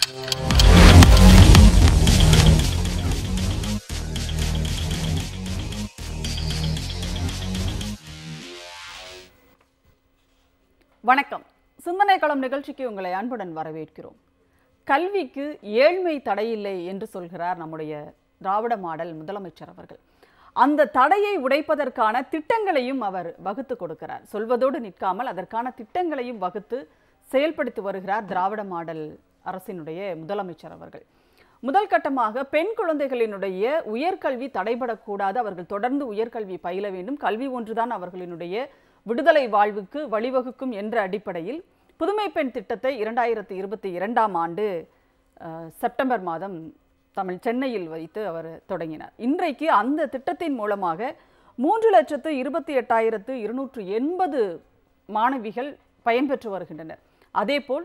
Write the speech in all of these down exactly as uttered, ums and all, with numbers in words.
வணக்கம். சிந்தனை களம் நிகழ்ச்சிக்கு உங்களை அன்புடன் வரவேற்கிறோம். கல்விக்கு ஏழ்மை தடையில்லை என்று சொல்கிறார் நம்முடைய திராவிட மாடல் முதலமைச்சர் அவர்கள். அந்த தடையை உடைப்பதற்கான திட்டங்களையும் அவர் வகுத்து கொடுக்கிறார். சொல்வதோடு நிற்காமல் அதற்கான திட்டங்களையும் வகுத்து செயல்படுத்தி வருகிறார் திராவிட மாடல் அரசினுடைய முதலமைச்சர் அவர்கள். முதல் கட்டமாக பெண் குழந்தைகளினுடைய உயர்கல்வி தடைபடக்கூடாது, அவர்கள் தொடர்ந்து உயர்கல்வி பயில வேண்டும், கல்வி ஒன்றுதான் அவர்களினுடைய விடுதலை வாழ்வுக்கு வழிவகுக்கும் என்ற அடிப்படையில் புதுமை பெண் திட்டத்தை இரண்டாயிரத்தி இருபத்தி இரண்டாம் ஆண்டு செப்டம்பர் மாதம் தமிழ் சென்னையில் வைத்து அவர் தொடங்கினார். இன்றைக்கு அந்த திட்டத்தின் மூலமாக மூன்று லட்சத்து இருபத்தி எட்டாயிரத்து இருநூற்று எண்பது மாணவிகள் பயன்பெற்று வருகின்றனர். அதேபோல்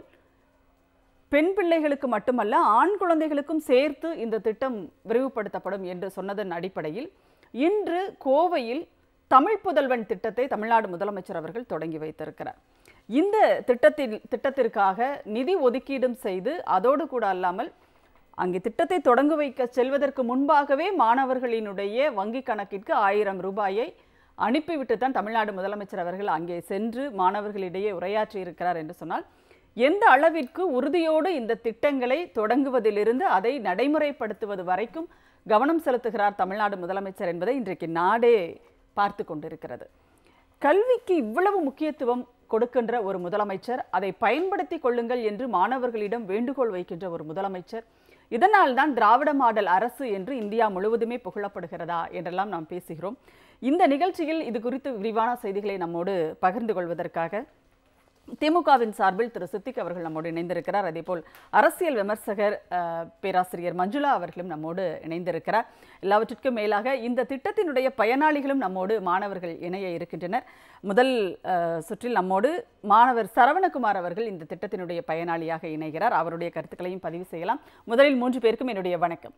பெண் பிள்ளைகளுக்கு மட்டுமல்ல ஆண் குழந்தைகளுக்கும் சேர்த்து இந்த திட்டம் விரிவுபடுத்தப்படும் என்று சொன்னதன் அடிப்படையில் இன்று கோவையில் தமிழ் புதல்வன் திட்டத்தை தமிழ்நாடு முதலமைச்சர் அவர்கள் தொடங்கி வைத்திருக்கிறார். இந்த திட்டத்தில் திட்டத்திற்காக நிதி ஒதுக்கீடும் செய்து அதோடு கூட அல்லாமல் அங்கே திட்டத்தை தொடங்க வைக்க செல்வதற்கு முன்பாகவே மாணவர்களினுடைய வங்கி கணக்கிற்கு ஆயிரம் ரூபாயை அனுப்பிவிட்டு தான் தமிழ்நாடு முதலமைச்சர் அவர்கள் அங்கே சென்று மாணவர்களிடையே உரையாற்றி இருக்கிறார் என்று சொன்னால் எந்த அளவிற்கு உறுதியோடு இந்த திட்டங்களை தொடங்குவதிலிருந்து அதை நடைமுறைப்படுத்துவது வரைக்கும் கவனம் செலுத்துகிறார் தமிழ்நாடு முதலமைச்சர் என்பதை இன்றைக்கு நாடே பார்த்து கொண்டிருக்கிறது. கல்விக்கு இவ்வளவு முக்கியத்துவம் கொடுக்கின்ற ஒரு முதலமைச்சர், அதை பயன்படுத்தி கொள்ளுங்கள் என்று மாணவர்களிடம் வேண்டுகோள் வைக்கின்ற ஒரு முதலமைச்சர், இதனால் தான் திராவிட மாடல் அரசு என்று இந்தியா முழுவதுமே புகழப்படுகிறதா என்றெல்லாம் நாம் பேசுகிறோம். இந்த நிகழ்ச்சியில் இது குறித்து விரிவான செய்திகளை நம்மோடு பகிர்ந்து கொள்வதற்காக திமுகவின் சார்பில் திரு சித்திக் அவர்கள் நம்மோடு இணைந்திருக்கிறார். அதேபோல் அரசியல் விமர்சகர் பேராசிரியர் மஞ்சுளா அவர்களும் நம்மோடு இணைந்திருக்கிறார். எல்லாவற்றிற்கும் மேலாக இந்த திட்டத்தினுடைய பயனாளிகளும் நம்மோடு மாணவர்கள் இணைய இருக்கின்றனர். முதல் சுற்றில் நம்மோடு மாணவர் சரவணகுமார் அவர்கள் இந்த திட்டத்தினுடைய பயனாளியாக இணைகிறார். அவருடைய கருத்துக்களையும் பதிவு செய்யலாம். முதலில் மூன்று பேருக்கும் என்னுடைய வணக்கம்.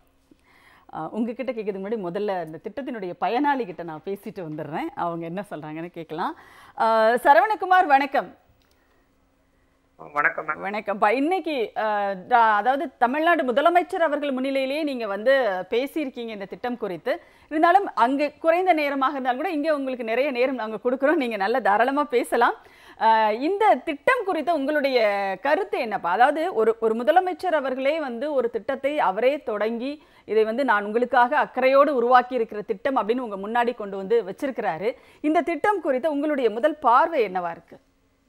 உங்ககிட்ட கேட்கறதுக்கு முன்னாடி முதல்ல இந்த திட்டத்தினுடைய பயனாளி கிட்ட நான் பேசிட்டு வந்துடுறேன், அவங்க என்ன சொல்றாங்கன்னு கேட்கலாம். சரவணகுமார் வணக்கம். வணக்கம். வணக்கம். இன்னைக்கு அதாவது தமிழ்நாடு முதலமைச்சர் அவர்கள் முன்னிலையிலேயே நீங்க வந்து பேசியிருக்கீங்க இந்த திட்டம் குறித்து. இருந்தாலும் அங்கே குறைந்த நேரமாக இருந்தாலும் கூட இங்கே உங்களுக்கு நிறைய நேரம் நாங்கள் கொடுக்குறோம், நீங்க நல்ல தாராளமா பேசலாம். இந்த திட்டம் குறித்த உங்களுடைய கருத்து என்னப்பா? அதாவது ஒரு ஒரு முதலமைச்சர் அவர்களே வந்து ஒரு திட்டத்தை அவரே தொடங்கி இதை வந்து நான் உங்களுக்காக அக்கறையோடு உருவாக்கி இருக்கிற திட்டம் அப்படின்னு உங்க முன்னாடி கொண்டு வந்து வச்சிருக்கிறாரு. இந்த திட்டம் குறித்த உங்களுடைய முதல் பார்வை என்னவா இருக்கு?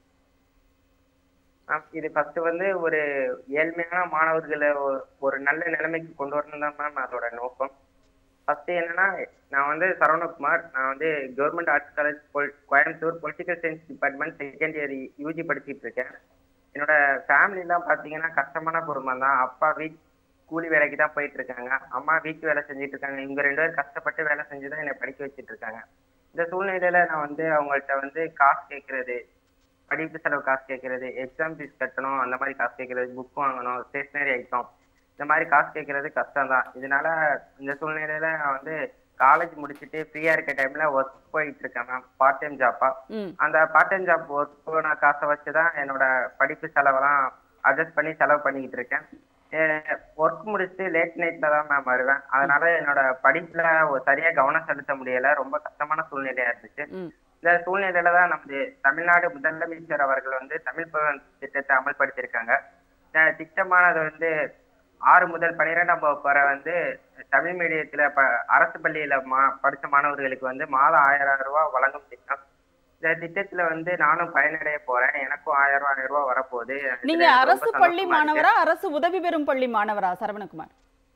இது ஃபர்ஸ்ட் வந்து ஒரு ஏழ்மையான மாணவர்களை ஒரு நல்ல நிலைமைக்கு கொண்டு வரணும் தான் மேம் அதோட நோக்கம். ஃபர்ஸ்ட் என்னன்னா, நான் வந்து சரவணகுமார், நான் வந்து government arts college Coimbatore political science department second year UG படிச்சுட்டு இருக்கேன். என்னோட ஃபேமிலிலாம் பார்த்தீங்கன்னா கஷ்டமான குடும்பம் தான். அப்பா வீட் கூலி வேலைக்கு தான் போயிட்டு இருக்காங்க, அம்மா வீட்டு வேலை செஞ்சுட்டு இருக்காங்க. இவங்க ரெண்டு பேரும் கஷ்டப்பட்டு வேலை செஞ்சுதான் என்னை படிக்க வச்சுட்டு இருக்காங்க. இந்த சூழ்நிலையில நான் வந்து அவங்கள்ட்ட வந்து காசு கேட்கறது, படிப்பு செலவு காசு கேட்கறது, எக்ஸாம் ஃபீஸ் கட்டணும், அந்த மாதிரி காசு கேட்கறது, புக் வாங்கணும், ஸ்டேஷனரி ஐட்டம், இந்த மாதிரி காசு கேட்கறது கஷ்டம் தான். இதனால இந்த சூழ்நிலையில நான் வந்து காலேஜ் முடிச்சுட்டு ஃப்ரீயா இருக்க டைம்ல ஒர்க் போயிட்டு இருக்கேன் மேம், பார்ட் டைம் ஜாப்பா. அந்த பார்ட் டைம் ஜாப் ஒர்க் போன காசை வச்சுதான் என்னோட படிப்பு செலவெல்லாம் அட்ஜஸ்ட் பண்ணி செலவு பண்ணிக்கிட்டு இருக்கேன். ஒர்க் முடிச்சுட்டு லேட் நைட்ல தான் மேம் வருவேன். அதனால என்னோட படிப்புல சரியா கவனம் செலுத்த முடியல, ரொம்ப கஷ்டமான சூழ்நிலையா இருந்துச்சு. இந்த சூழ்நிலையில தான் நமது தமிழ்நாடு முதலமைச்சர் அவர்கள் வந்து தமிழ் புதல்வன் திட்டத்தை அமல்படுத்தியிருக்காங்க. இந்த திட்டமானது வந்து ஆறு முதல் பன்னிரெண்டாம் வகுப்பு வரை வந்து தமிழ் மீடியத்துல ப அரசு பள்ளியில மா படிச்ச மாணவர்களுக்கு வந்து மாதம் ஆயிரம் ரூபாய் வழங்கும் திட்டம். இந்த திட்டத்துல வந்து நானும் பயனடைய போறேன், எனக்கும் ஆயிரம் ரூபாய் ஆயிரம் ரூபாய் வரப்போகுது. நீங்க அரசு பள்ளி மாணவரா, அரசு உதவி பெறும் பள்ளி மாணவரா சரவணகுமார்?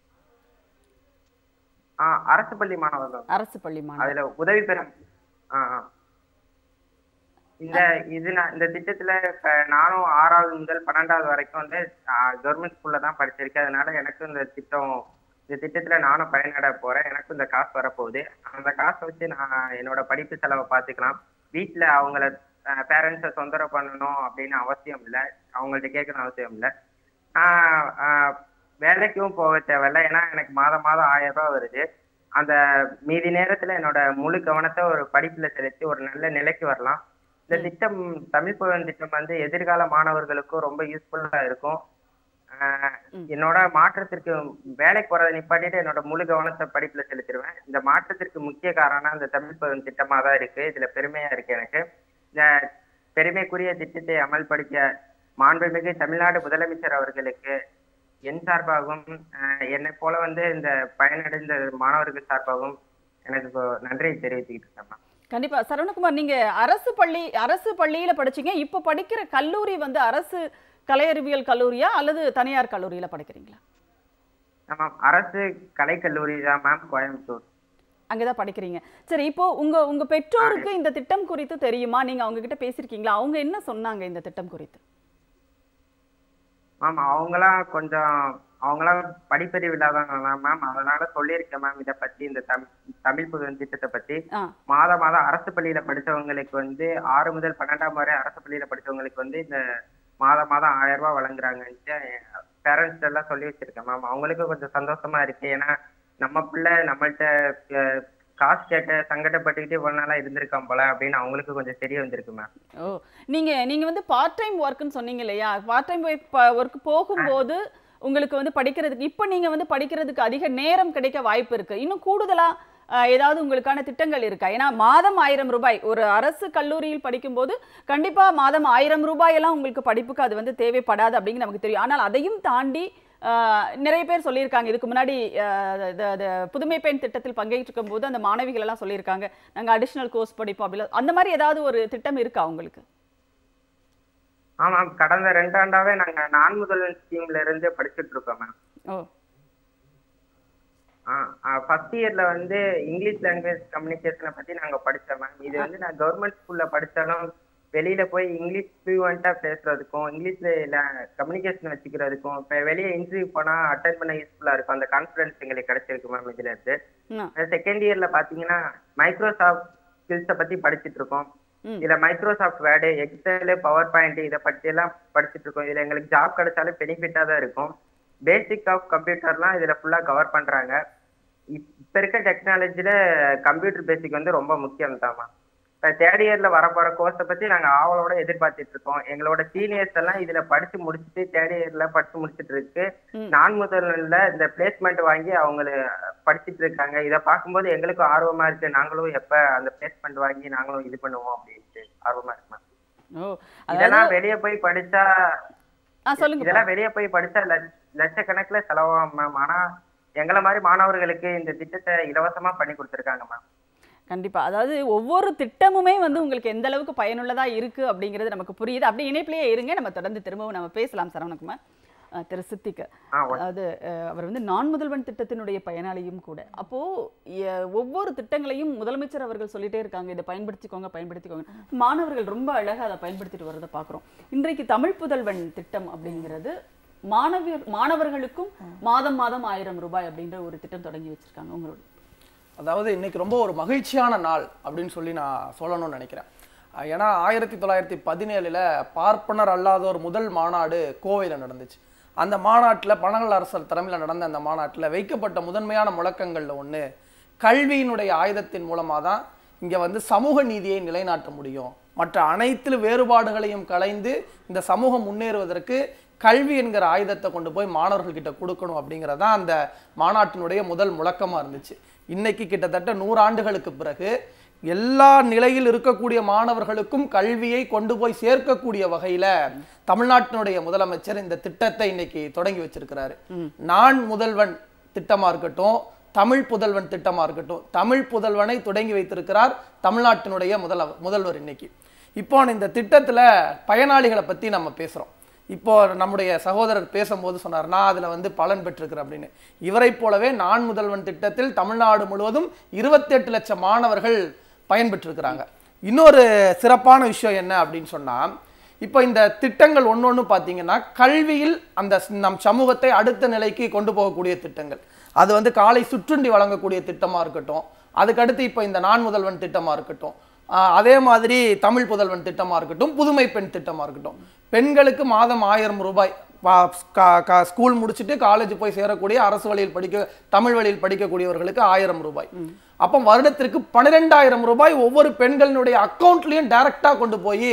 ஆஹ் அரசு பள்ளி மாணவர் தான். அரசு பள்ளி மாணவர், அதுல உதவி பெறும். ஆஹ் இந்த இது இந்த திட்டத்துல நானும் ஆறாவது முதல் பன்னெண்டாவது வரைக்கும் வந்து கவர்மெண்ட் ஸ்கூல்ல தான் படிச்சிருக்கேன். அதனால எனக்கும் இந்த திட்டம் இந்த திட்டத்துல நானும் பயனட போறேன், எனக்கும் இந்த காசு வரப்போகுது. அந்த காசை வச்சு நான் என்னோட படிப்பு செலவை பார்த்துக்கலாம். வீட்டுல அவங்கள பேரண்ட்ஸை தொந்தரவு பண்ணணும் அப்படின்னு அவசியம் இல்லை, அவங்கள்ட்ட கேட்கணும் அவசியம் இல்லை. ஆஹ் வேலைக்கும் போக தேவையில்லை, ஏன்னா எனக்கு மாதம் மாதம் ஆயிரம் ரூபாய் வருது. அந்த மீதி நேரத்துல என்னோட முழு கவனத்தை ஒரு படிப்புல செலுத்தி ஒரு நல்ல நிலைக்கு வரலாம். இந்த திட்டம் தமிழ் புதல்வன் திட்டம் வந்து எதிர்கால மாணவர்களுக்கும் ரொம்ப யூஸ்ஃபுல்லா இருக்கும். என்னோட மாற்றத்திற்கு வேலைக்கு போறதை நிப்பாட்டிட்டு என்னோட முழு கவனத்தை படிப்புல செலுத்திடுவேன். இந்த மாற்றத்திற்கு முக்கிய காரணம் இந்த தமிழ் புதல்வன் திட்டமா தான் இருக்கு. இதுல பெருமையா இருக்கு எனக்கு. இந்த பெருமைக்குரிய திட்டத்தை அமல்படுத்திய மாண்புமிகு தமிழ்நாடு முதலமைச்சர் அவர்களுக்கு என் சார்பாகவும் என்னை போல வந்து இந்த பயனடைந்த மாணவர்கள் சார்பாகவும் எனக்கு நன்றியை தெரிவிச்சுக்கிட்டு இருக்கேன். கண்டிப்பா சரவணகுமார், நீங்க அரசு பள்ளி அரசு பள்ளியில படிச்சீங்க. இப்ப படிக்கிற கல்லூரி வந்து அரசு கலை அறிவியல் கல்லூரியா அல்லது தனியார் கல்லூரியில படிக்கிறீங்களா? ஆமாம், அரசு கலை கல்லூரி தான் மேம், கோயம்புத்தூர். அங்கதான் படிக்கிறீங்க. சரி, இப்போ உங்க உங்க பெற்றோருக்கு இந்த திட்டம் குறித்து தெரியுமா? நீங்க அவங்க கிட்ட பேசிருக்கீங்களா? அவங்க என்ன சொன்னாங்க இந்த திட்டம் குறித்து? மேம் அவங்களாம் கொஞ்சம் அவங்களாம் படிப்பறிவு இல்லாதவங்க மேம், அதனால சொல்லியிருக்கேன் மேம் இதை பத்தி, இந்த தமிழ் புதல்வன் திட்டத்தை பத்தி. மாதம் மாதம் அரசு பள்ளியில படிச்சவங்களுக்கு வந்து ஆறு முதல் பன்னெண்டாம் வரை அரசு பள்ளியில படிச்சவங்களுக்கு வந்து இந்த மாதம் மாதம் ஆயிரம் ரூபாய் வழங்குறாங்கன்ட்டு பேரண்ட்ஸ் எல்லாம் சொல்லி வச்சிருக்கேன் மேம். அவங்களுக்கும் கொஞ்சம் சந்தோஷமா இருக்கு. ஏன்னா நம்ம பிள்ளை நம்மள்கிட்ட காசு கேட்ட சங்கடப்பட்டுக்கிட்டே இவ்வளவு நாளா இருந்திருக்கான் போல அப்படின்னு அவங்களுக்கு கொஞ்சம் தெரிய வந்திருக்கு மேம். ஓ, நீங்க நீங்க வந்து பார்ட் டைம் ஒர்க்னு சொன்னீங்க இல்லையா? பார்ட் டைம் ஒர்க் போகும்போது உங்களுக்கு வந்து படிக்கிறதுக்கு இப்ப நீங்க வந்து படிக்கிறதுக்கு அதிக நேரம் கிடைக்க வாய்ப்பு இருக்கு. இன்னும் கூடுதலா ஏதாவது உங்களுக்கான திட்டங்கள் இருக்கா? ஏன்னா மாதம் ஆயிரம் ரூபாய் ஒரு அரசு கல்லூரியில் படிக்கும்போது கண்டிப்பா மாதம் ஆயிரம் ரூபாய் எல்லாம் உங்களுக்கு படிப்புக்கு அது வந்து தேவைப்படாது அப்படிங்கிறது நமக்கு தெரியும். ஆனால் அதையும் தாண்டி நிறைய பேர் சொல்லியிருக்காங்க. இதுக்கு முன்னாடி புதுமை பெண் திட்டத்தில் பங்கேற்றிருக்கும் போது அந்த மாணவிகள் எல்லாம் சொல்லியிருக்காங்க, நாங்க அடிஷனல் கோர்ஸ் படிப்போம் அப்படி. அந்த மாதிரி ஏதாவது ஒரு திட்டம் இருக்கா உங்களுக்கு? ஆமாம், கடந்த ரெண்டாண்டாவே நாங்க நான் முதல்வன் ஸ்கீம்ல இருந்து படிச்சுட்டு இருக்கோம் மேம். ஓ, ஃபர்ஸ்ட் இயர்ல வந்து இங்கிலீஷ் லாங்குவேஜ் கம்யூனிகேஷனை பத்தி நாங்க படிச்சோம் மேம். இது வந்து நான் கவர்மெண்ட் ஸ்கூல்ல படிச்சாலும் வெளியில போய் இங்கிலீஷ் ஃப்ளூவெண்டா பேசுறதுக்கும் இங்கிலீஷ்ல கம்யூனிகேஷன் வச்சுக்கிறதுக்கும் இப்ப வெளியே இன்டர்வியூ போனா அட்டென்ட் பண்ண யூஸ்ஃபுல்லா இருக்கும். அந்த கான்ஃபிடன்ஸ் எங்களுக்கு கிடைச்சிருக்கு மேம் இதுல இருந்து. செகண்ட் இயர்ல பாத்தீங்கன்னா மைக்ரோசாஃப்ட் ஸ்கில்ஸை பத்தி படிச்சுட்டு இருக்கோம். இதுல Microsoft Word, Excel, PowerPoint இதை பத்தி எல்லாம் படிச்சுட்டு இருக்கோம். இதுல எங்களுக்கு ஜாப் கிடைச்சாலும் பெனிஃபிட்டா தான் இருக்கும். பேசிக் ஆஃப் கம்ப்யூட்டர்லாம் இதுல ஃபுல்லா கவர் பண்றாங்க. இப்ப இருக்க டெக்னாலஜில கம்ப்யூட்டர் பேசிக் வந்து ரொம்ப முக்கியம் தாமா. இப்ப தேர்ட் இயர்ல வர போற கோர்ஸை பத்தி நாங்க ஆவலோட எதிர்பார்த்துட்டு இருக்கோம். எங்களோட சீனியர்ஸ் எல்லாம் இதுல படிச்சு முடிச்சுட்டு தேர்ட் இயர்ல படிச்சு முடிச்சுட்டு இருக்கு. நான் முதல்ல இந்த பிளேஸ்மெண்ட் வாங்கி அவங்க படிச்சுட்டு இருக்காங்க. இதை பார்க்கும்போது எங்களுக்கும் ஆர்வமா இருக்கு. நாங்களும் எப்ப அந்த பிளேஸ்மெண்ட் வாங்கி நாங்களும் இது பண்ணுவோம் அப்படின்ட்டு ஆர்வமா இருக்கு. இதெல்லாம் வெளியே போய் படிச்சா இதெல்லாம் வெளியே போய் படிச்சா லட்சக்கணக்குல செலவாகும் மேம். ஆனா எங்களை மாதிரி மாணவர்களுக்கு இந்த திட்டத்தை இலவசமா பண்ணி கொடுத்துருக்காங்க மேம். கண்டிப்பா, அதாவது ஒவ்வொரு திட்டமுமே வந்து உங்களுக்கு எந்த அளவுக்கு பயனுள்ளதா இருக்கு அப்படிங்கிறது நமக்கு புரியுது. அப்படி இணைப்பிலேயே இருங்க, நம்ம தொடர்ந்து திரும்பவும் நம்ம பேசலாம். சரவணகுமார், திரு சித்திக், அதாவது அவர் வந்து நான் முதல்வன் திட்டத்தினுடைய பயனாளியும் கூட. அப்போ ஒவ்வொரு திட்டங்களையும் முதலமைச்சர் அவர்கள் சொல்லிட்டே இருக்காங்க, இதை பயன்படுத்திக்கோங்க பயன்படுத்திக்கோங்க. மாணவர்கள் ரொம்ப அழகா அதை பயன்படுத்திட்டு வரதை பார்க்குறோம். இன்றைக்கு தமிழ் புதல்வன் திட்டம் அப்படிங்கிறது மாணவர் மாணவர்களுக்கும் மாதம் மாதம் ஆயிரம் ரூபாய் அப்படின்ற ஒரு திட்டம் தொடங்கி வச்சிருக்காங்க. உங்களோட அதாவது இன்னைக்கு ரொம்ப ஒரு மகிழ்ச்சியான நாள் அப்படின்னு சொல்லி நான் சொல்லணும்னு நினைக்கிறேன். ஏன்னா ஆயிரத்தி தொள்ளாயிரத்தி பதினேழுல பார்ப்பனர் அல்லாதோர் முதல் மாநாடு கோவையில் நடந்துச்சு. அந்த மாநாட்டில் பனகல் அரசர் தலைமையில் நடந்த அந்த மாநாட்டில் வைக்கப்பட்ட முதன்மையான முழக்கங்களில் ஒன்று, கல்வியினுடைய ஆயுதத்தின் மூலமாக தான் இங்கே வந்து சமூக நீதியை நிலைநாட்ட முடியும், மற்ற அனைத்து வேறுபாடுகளையும் களைந்து இந்த சமூகம் முன்னேறுவதற்கு கல்வி என்கிற ஆயுதத்தை கொண்டு போய் மாணவர்கள்கிட்ட கொடுக்கணும் அப்படிங்கிறதான் அந்த மாநாட்டினுடைய முதல் முழக்கமாக இருந்துச்சு. இன்னைக்கு கிட்டத்தட்ட நூறு ஆண்டுகளுக்கு பிறகு எல்லா நிலையில் இருக்கக்கூடிய மாணவர்களுக்கும் கல்வியை கொண்டு போய் சேர்க்கக்கூடிய வகையில தமிழ்நாட்டினுடைய முதலமைச்சர் இந்த திட்டத்தை இன்னைக்கு தொடங்கி வச்சிருக்கிறாரு. நான் முதல்வன் திட்டமா இருக்கட்டும், தமிழ் புதல்வன் திட்டமா இருக்கட்டும், தமிழ் புதல்வனை தொடங்கி வைத்திருக்கிறார் தமிழ்நாட்டினுடைய முதல முதல்வர் இன்னைக்கு. இப்போ இந்த திட்டத்துல பயனாளிகளை பத்தி நம்ம பேசுறோம். இப்போ நம்முடைய சகோதரர் பேசும்போது சொன்னார், நான் அதுல வந்து பலன் பெற்றிருக்கிறேன் அப்படின்னு. இவரை போலவே நான் முதல்வன் திட்டத்தில் தமிழ்நாடு முழுவதும் இருபத்தி எட்டு லட்சம் மாணவர்கள் பயன்பெற்றிருக்கிறாங்க. இன்னொரு சிறப்பான விஷயம் என்ன அப்படின்னு சொன்னா, இப்போ இந்த திட்டங்கள் ஒன்று ஒன்று பார்த்தீங்கன்னா கல்வியில் அந்த நம் சமூகத்தை அடுத்த நிலைக்கு கொண்டு போகக்கூடிய திட்டங்கள். அது வந்து காலை சுற்றுண்டி வழங்கக்கூடிய திட்டமாக இருக்கட்டும், அதுக்கடுத்து இப்போ இந்த நான் முதல்வன் திட்டமாக இருக்கட்டும், அதே மாதிரி தமிழ் புதல்வன் திட்டமாக இருக்கட்டும், புதுமை பெண் திட்டமாக இருக்கட்டும். பெண்களுக்கு மாதம் ஆயிரம் ரூபாய், ஸ்கூல் முடிச்சுட்டு காலேஜ் போய் சேரக்கூடிய அரசு வழியில் படிக்க தமிழ் வழியில் படிக்கக்கூடியவர்களுக்கு ஆயிரம் ரூபாய். அப்போ வருடத்திற்கு பன்னிரெண்டாயிரம் ரூபாய் ஒவ்வொரு பெண்களினுடைய அக்கௌண்ட்லையும் டைரக்டா கொண்டு போய்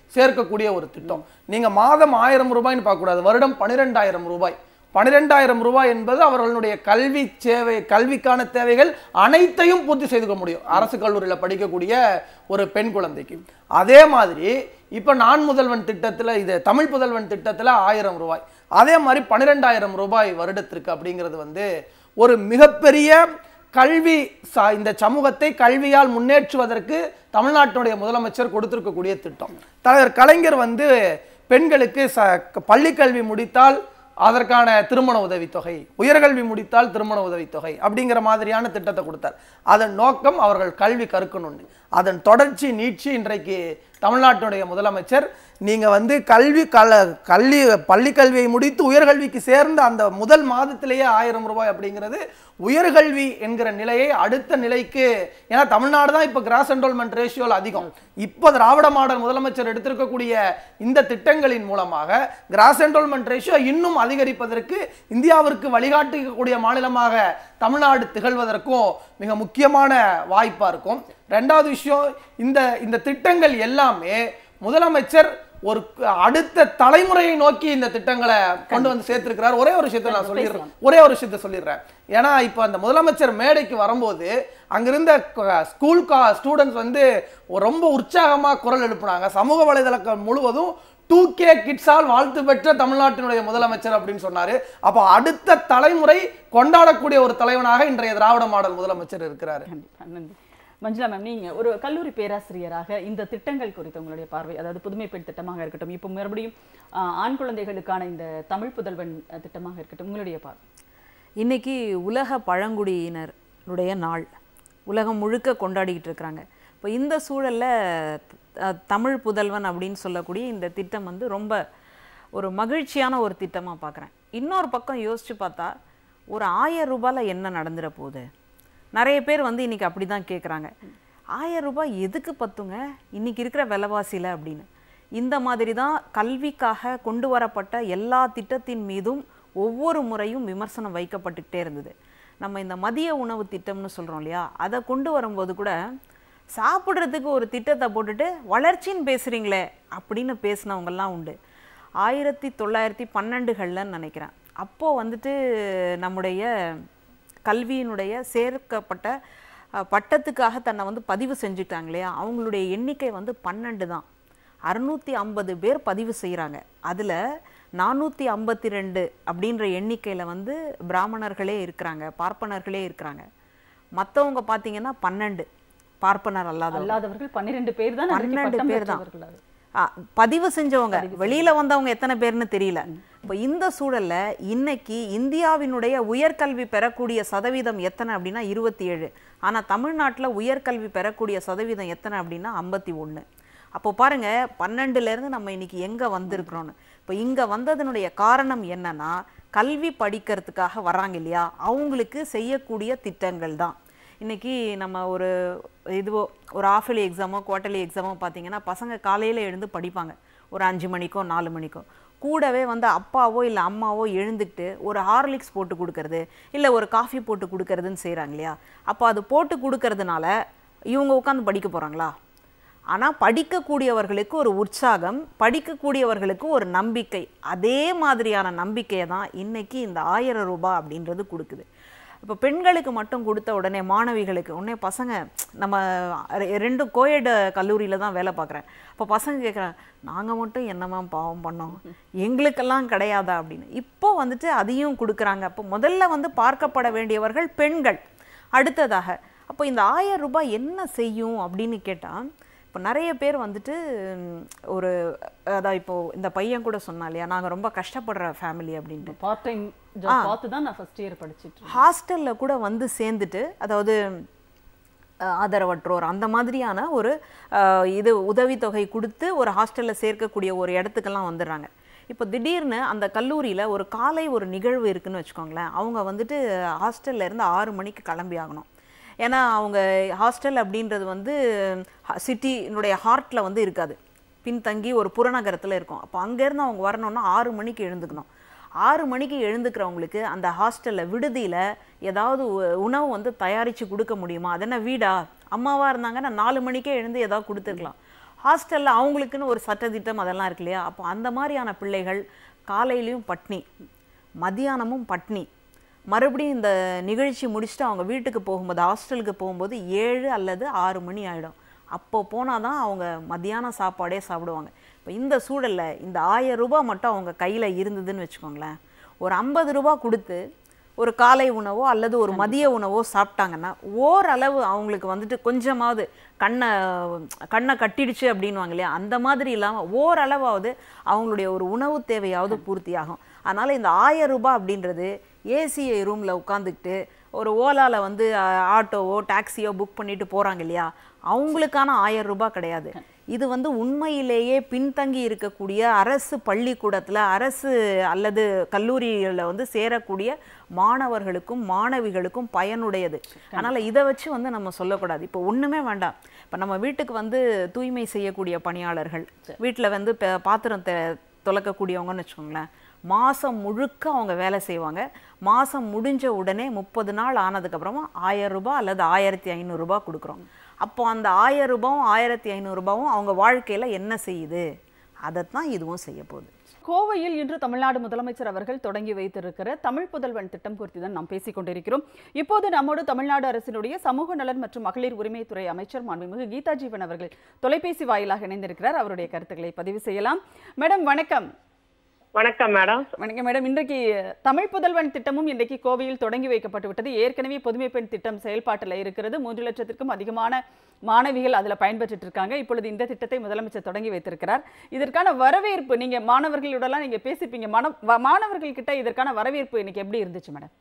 சேர்க்கக்கூடிய ஒரு திட்டம். நீங்க மாதம் ஆயிரம் ரூபாய்ன்னு பார்க்கக்கூடாது, வருடம் பனிரெண்டாயிரம் ரூபாய். பனிரெண்டாயிரம் ரூபாய் என்பது அவர்களுடைய கல்வி சேவை கல்விக்கான தேவைகள் அனைத்தையும் பூர்த்தி செய்துக்க முடியும் அரசு கல்லூரியில் படிக்கக்கூடிய ஒரு பெண் குழந்தைக்கு. அதே மாதிரி இப்போ நான் முதல்வன் திட்டத்தில், இது தமிழ் புதல்வன் திட்டத்தில் ஆயிரம் ரூபாய், அதே மாதிரி பன்னிரெண்டாயிரம் ரூபாய் வருடத்திற்கு அப்படிங்கிறது வந்து ஒரு மிகப்பெரிய கல்வி சா இந்த சமூகத்தை கல்வியால் முன்னேற்றுவதற்கு தமிழ்நாட்டினுடைய முதலமைச்சர் கொடுத்திருக்கக்கூடிய திட்டம். தலைவர் கலைஞர் வந்து பெண்களுக்கு ச பள்ளி கல்வி முடித்தால் அதற்கான திருமண உதவித்தொகை, உயர்கல்வி முடித்தால் திருமண உதவித்தொகை அப்படிங்கிற மாதிரியான திட்டத்தை கொடுத்தார். அதன் நோக்கம் அவர்கள் கல்வி கற்கணும்னு. அதன் தொடர்ச்சி நீட்சி இன்றைக்கு தமிழ்நாட்டுடைய முதலமைச்சர் நீங்க வந்து கல்வி கல கல்வி பள்ளி கல்வியை முடித்து உயர்கல்விக்கு சேர்ந்த அந்த முதல் மாதத்திலேயே ஆயிரம் ரூபாய் அப்படிங்கிறது உயர்கல்வி என்கிற நிலையை அடுத்த நிலைக்கு, ஏன்னா தமிழ்நாடு தான் இப்போ கிராஸ் என்ரோல்மெண்ட் ரேஷியோவில் அதிகம். இப்போ திராவிட மாடல் முதலமைச்சர் எடுத்திருக்கக்கூடிய இந்த திட்டங்களின் மூலமாக கிராஸ் என்ரோல்மெண்ட் ரேஷியோ இன்னும் அதிகரிப்பதற்கு, இந்தியாவிற்கு வழிகாட்டக்கூடிய மாநிலமாக தமிழ்நாடு திகழ்வதற்கும் மிக முக்கியமான வாய்ப்பாக இருக்கும். ரெண்டாவது விஷயம், இந்த இந்த திட்டங்கள் எல்லாமே முதலமைச்சர் ஒரு அடுத்த தலைமுறையை நோக்கி இந்த திட்டங்களை கொண்டு வந்து சேர்த்திருக்கிறார். ஒரே ஒரு விஷயத்தை நான் சொல்லிடுறேன் ஒரே ஒரு விஷயத்தை சொல்லிடுறேன் ஏன்னா இப்போ அந்த முதலமைச்சர் மேடைக்கு வரும்போது அங்கிருந்த ஸ்கூல் கா ஸ்டூடெண்ட்ஸ் வந்து ரொம்ப உற்சாகமா குரல் எழுப்புனாங்க. சமூக வலைதளங்கள் முழுவதும் டூ கே கிட்ஸால் வாழ்த்து பெற்ற தமிழ்நாட்டினுடைய முதலமைச்சர் அப்படின்னு சொன்னாரு. அப்போ அடுத்த தலைமுறை கொண்டாடக்கூடிய ஒரு தலைவனாக இன்றைய திராவிட மாடல் முதலமைச்சர் இருக்கிறாரு. மஞ்சுளா மேம், நீங்க ஒரு கல்லூரி பேராசிரியராக இந்த திட்டங்கள் குறித்து உங்களுடைய பார்வை, அதாவது புதுமை பெண் திட்டமாக இருக்கட்டும், இப்போ மறுபடியும் ஆண் குழந்தைகளுக்கான இந்த தமிழ் புதல்வன் திட்டமாக இருக்கட்டும், உங்களுடைய பார்வை. இன்னைக்கு உலக பழங்குடியினருடைய நாள் உலகம் முழுக்க கொண்டாடிக்கிட்டு இருக்கிறாங்க. இப்போ இந்த சூழலில் தமிழ் புதல்வன் அப்படின்னு சொல்லக்கூடிய இந்த திட்டம் வந்து ரொம்ப ஒரு மகிழ்ச்சியான ஒரு திட்டமாக பார்க்குறேன். இன்னொரு பக்கம் யோசித்து பார்த்தா ஒரு ஆயிரம் ரூபாயில் என்ன நடந்துட போகுது? நிறைய பேர் வந்து இன்றைக்கி அப்படி தான் கேட்குறாங்க, ஆயிரம் ரூபாய் எதுக்கு பத்துங்க இன்றைக்கி இருக்கிற விலைவாசியில் அப்படின்னு. இந்த மாதிரி தான் கல்விக்காக கொண்டு வரப்பட்ட எல்லா திட்டத்தின் மீதும் ஒவ்வொரு முறையும் விமர்சனம் வைக்கப்பட்டுக்கிட்டே இருந்தது. நம்ம இந்த மதிய உணவு திட்டம்னு சொல்கிறோம் இல்லையா, அதை கொண்டு வரும்போது கூட சாப்பிட்றதுக்கு ஒரு திட்டத்தை போட்டுட்டு வளர்ச்சின்னு பேசுகிறீங்களே அப்படின்னு பேசினவங்கெல்லாம் உண்டு. ஆயிரத்தி தொள்ளாயிரத்தி பன்னெண்டுகளில் நினைக்கிறேன், அப்போது வந்துட்டு நம்முடைய கல்வியினுடைய சேர்க்கப்பட்ட பட்டத்துக்காக தன்னை வந்து பதிவு செஞ்சுட்டாங்க இல்லையா, அவங்களுடைய எண்ணிக்கை வந்து பன்னெண்டு தான். அறுநூற்றி ஐம்பது பேர் பதிவு செய்கிறாங்க. அதில் நானூற்றி ஐம்பத்தி ரெண்டு அப்படின்ற எண்ணிக்கையில் வந்து பிராமணர்களே இருக்கிறாங்க, பார்ப்பனர்களே இருக்கிறாங்க. மற்றவங்க பார்த்தீங்கன்னா பன்னெண்டு பார்ப்பனர் அல்லாத அல்லாதவர்கள் பன்னிரெண்டு பேர் தான். பன்னெண்டு பேர் தான் பதிவு செஞ்சவங்க. வெளியில் வந்தவங்க எத்தனை பேர்னு தெரியல. இப்போ இந்த சூழலில் இன்னைக்கு இந்தியாவினுடைய உயர்கல்வி பெறக்கூடிய சதவீதம் எத்தனை அப்படின்னா இருபத்தி ஏழு. ஆனால் தமிழ்நாட்டில் உயர்கல்வி பெறக்கூடிய சதவீதம் எத்தனை அப்படின்னா ஐம்பத்தி ஒன்று. அப்போ பாருங்கள், பன்னெண்டுலேருந்து நம்ம இன்னைக்கு எங்கே வந்திருக்கிறோன்னு. இப்போ இங்கே வந்ததனுடைய காரணம் என்னன்னா, கல்வி படிக்கிறதுக்காக வராங்க இல்லையா, அவங்களுக்கு செய்யக்கூடிய திட்டங்கள் தான். இன்றைக்கி நம்ம ஒரு இதுவோ ஒரு ஆஃபலி எக்ஸாமோ குவார்ட்டர்லி எக்ஸாமோ பார்த்தீங்கன்னா பசங்க காலையில் எழுந்து படிப்பாங்க ஒரு அஞ்சு மணிக்கோ நாலு மணிக்கோ. கூடவே வந்து அப்பாவோ இல்லை அம்மாவோ எழுந்துக்கிட்டு ஒரு ஹார்லிக்ஸ் போட்டு கொடுக்கறது இல்லை ஒரு காஃபி போட்டு கொடுக்கறதுன்னு செய்கிறாங்க இல்லையா. அப்போ அது போட்டு கொடுக்கறதுனால இவங்க உட்காந்து படிக்க போகிறாங்களா? ஆனால் படிக்கக்கூடியவர்களுக்கு ஒரு உற்சாகம், படிக்கக்கூடியவர்களுக்கு ஒரு நம்பிக்கை, அதே மாதிரியான நம்பிக்கையை தான் இன்றைக்கி இந்த ஆயிரம் ரூபாய் அப்படின்றது கொடுக்குது. இப்போ பெண்களுக்கு மட்டும் கொடுத்த உடனே மாணவிகளுக்கு உடனே பசங்க, நம்ம ரெண்டு கோயட் கல்லூரியில் தான் வேலை பார்க்குறேன். இப்போ பசங்க கேட்குறாங்க, நாங்கள் மட்டும் என்னமா பாவம் பண்ணோம், எங்களுக்கெல்லாம் கிடையாதா அப்படின்னு. இப்போ வந்துட்டு அதையும் கொடுக்குறாங்க. அப்போ முதல்ல வந்து பார்க்கப்பட வேண்டியவர்கள் பெண்கள். அடுத்ததாக அப்போ இந்த ஆயிரம் ரூபாய் என்ன செய்யும் அப்படின்னு கேட்டால், இப்போ நிறைய பேர் வந்துட்டு ஒரு அதான் இப்போ இந்த பையன் கூட சொன்னா இல்லையா, நாங்கள் ரொம்ப கஷ்டப்படுற ஃபேமிலி அப்படின்ட்டு பார்ட் டைம் ஜாப் பார்த்து தான் நான் ஃபர்ஸ்ட் இயர் படிச்சுட்டு ஹாஸ்டலில் கூட வந்து சேர்ந்துட்டு, அதாவது ஆதரவற்றோர் அந்த மாதிரியான ஒரு இது உதவித்தொகை கொடுத்து ஒரு ஹாஸ்டலில் சேர்க்கக்கூடிய ஒரு இடத்துக்கெல்லாம் வந்துடுறாங்க. இப்போ திடீர்னு அந்த கல்லூரியில் ஒரு காலை ஒரு நிகழ்வு இருக்குதுன்னு வச்சுக்கோங்களேன், அவங்க வந்துட்டு ஹாஸ்டல்ல இருந்து ஆறு மணிக்கு கிளம்பி ஆகணும். ஏன்னா அவங்க ஹாஸ்டல் அப்படின்றது வந்து சிட்டினுடைய ஹார்ட்டில் வந்து இருக்காது, பின்தங்கி ஒரு புறநகரத்தில் இருக்கும். அப்போ அங்கேருந்து அவங்க வரணுன்னா ஆறு மணிக்கு எழுந்துக்கணும். ஆறு மணிக்கு எழுந்துக்கிறவங்களுக்கு அந்த ஹாஸ்டலில் விடுதியில் ஏதாவது உணவு வந்து தயாரித்து கொடுக்க முடியுமா? அது என்ன வீடா? அம்மாவாக இருந்தாங்கன்னா நாலு மணிக்கே எழுந்து ஏதாவது கொடுத்துருக்கலாம். ஹாஸ்டலில் அவங்களுக்குன்னு ஒரு சட்டத்திட்டம் அதெல்லாம் இருக்கு இல்லையா? அப்போ அந்த மாதிரியான பிள்ளைகள் காலையிலையும் பட்னி, மத்தியானமும் பட்னி, மறுபடியும் இந்த நிகழ்ச்சி முடிச்சுட்டு அவங்க வீட்டுக்கு போகும்போது, ஹாஸ்டலுக்கு போகும்போது ஏழு அல்லது ஆறு மணி ஆகிடும். அப்போ போனால் தான் அவங்க மத்தியான சாப்பாடே சாப்பிடுவாங்க. இப்போ இந்த சூழலில் இந்த ஆயிரம் ரூபாய் மட்டும் அவங்க கையில் இருந்ததுன்னு வச்சுக்கோங்களேன், ஒரு ஐம்பது ரூபா கொடுத்து ஒரு காலை உணவோ அல்லது ஒரு மதிய உணவோ சாப்பிட்டாங்கன்னா ஓரளவு அவங்களுக்கு வந்துட்டு கொஞ்சமாவது கண்ணை கண்ணை கட்டிடுச்சு அப்படின்வாங்க இல்லையா, அந்த மாதிரி இல்லாமல் ஓரளவாவது அவங்களுடைய ஒரு உணவு தேவையாவது பூர்த்தி ஆகும். அதனால் இந்த ஆயிரம் ரூபாய் அப்படின்றது ஏசிஐ ரூமில் உட்காந்துக்கிட்டு ஒரு ஓலாவில் வந்து ஆட்டோவோ டாக்ஸியோ புக் பண்ணிட்டு போகிறாங்க இல்லையா, அவங்களுக்கான ஆயிரம் ரூபாய் கிடையாது. இது வந்து உண்மையிலேயே பின்தங்கி இருக்கக்கூடிய அரசு பள்ளிக்கூடத்தில் அரசு அல்லது கல்லூரிகளில் வந்து சேரக்கூடிய மாணவர்களுக்கும் மாணவிகளுக்கும் பயனுடையது. அதனால் இதை வச்சு வந்து நம்ம சொல்லக்கூடாது. இப்போ ஒன்றுமே வேண்டாம், இப்போ நம்ம வீட்டுக்கு வந்து தூய்மை செய்யக்கூடிய பணியாளர்கள், வீட்டில் வந்து பாத்திரம் துலக்கக்கூடியவங்கன்னு வச்சுக்கோங்களேன், மாதம் முழுக்க அவங்க வேலை செய்வாங்க. மாதம் முடிஞ்ச உடனே முப்பது நாள் ஆனதுக்கப்புறமா ஆயிரம் ரூபாய் அல்லது ஆயிரத்தி ஐநூறுரூபா கொடுக்குறோம். அப்போ அந்த ஆயிரம் ரூபாயும் ஆயிரத்தி ஐநூறுரூபாவும் அவங்க வாழ்க்கையில் என்ன செய்யுது, அதைத்தான் இதுவும் செய்ய போகுது. கோவையில் இன்று தமிழ்நாடு முதலமைச்சர் அவர்கள் தொடங்கி வைத்திருக்கிற தமிழ் புதல்வன் திட்டம் குறித்து தான் நாம் பேசிக் கொண்டிருக்கிறோம். இப்போது நம்மோடு தமிழ்நாடு அரசினுடைய சமூக நலன் மற்றும் மகளிர் உரிமைத்துறை அமைச்சர் மாண்புமிகு கீதா ஜீவன் அவர்கள் தொலைபேசி வாயிலாக இணைந்திருக்கிறார். அவருடைய கருத்துக்களை பதிவு செய்யலாம். மேடம் வணக்கம். வணக்கம் மேடம். வணக்கம் மேடம். இன்றைக்கு தமிழ் புதல்வன் திட்டமும் இன்றைக்கு கோவையில் தொடங்கி வைக்கப்பட்டு விட்டது. ஏற்கனவே புதுமை பெண் திட்டம் செயல்பாட்டில் இருக்கிறது. மூன்று லட்சத்திற்கும் அதிகமான மாணவிகள் அதில் பயன்பெற்று இருக்காங்க. இப்பொழுது இந்த திட்டத்தை முதலமைச்சர் தொடங்கி வைத்திருக்கிறார். இதற்கான வரவேற்பு, நீங்க மாணவர்களுடெல்லாம் நீங்க பேசிப்பீங்க, மாணவர்கள் கிட்ட இதற்கான வரவேற்பு இன்னைக்கு எப்படி இருந்துச்சு மேடம்?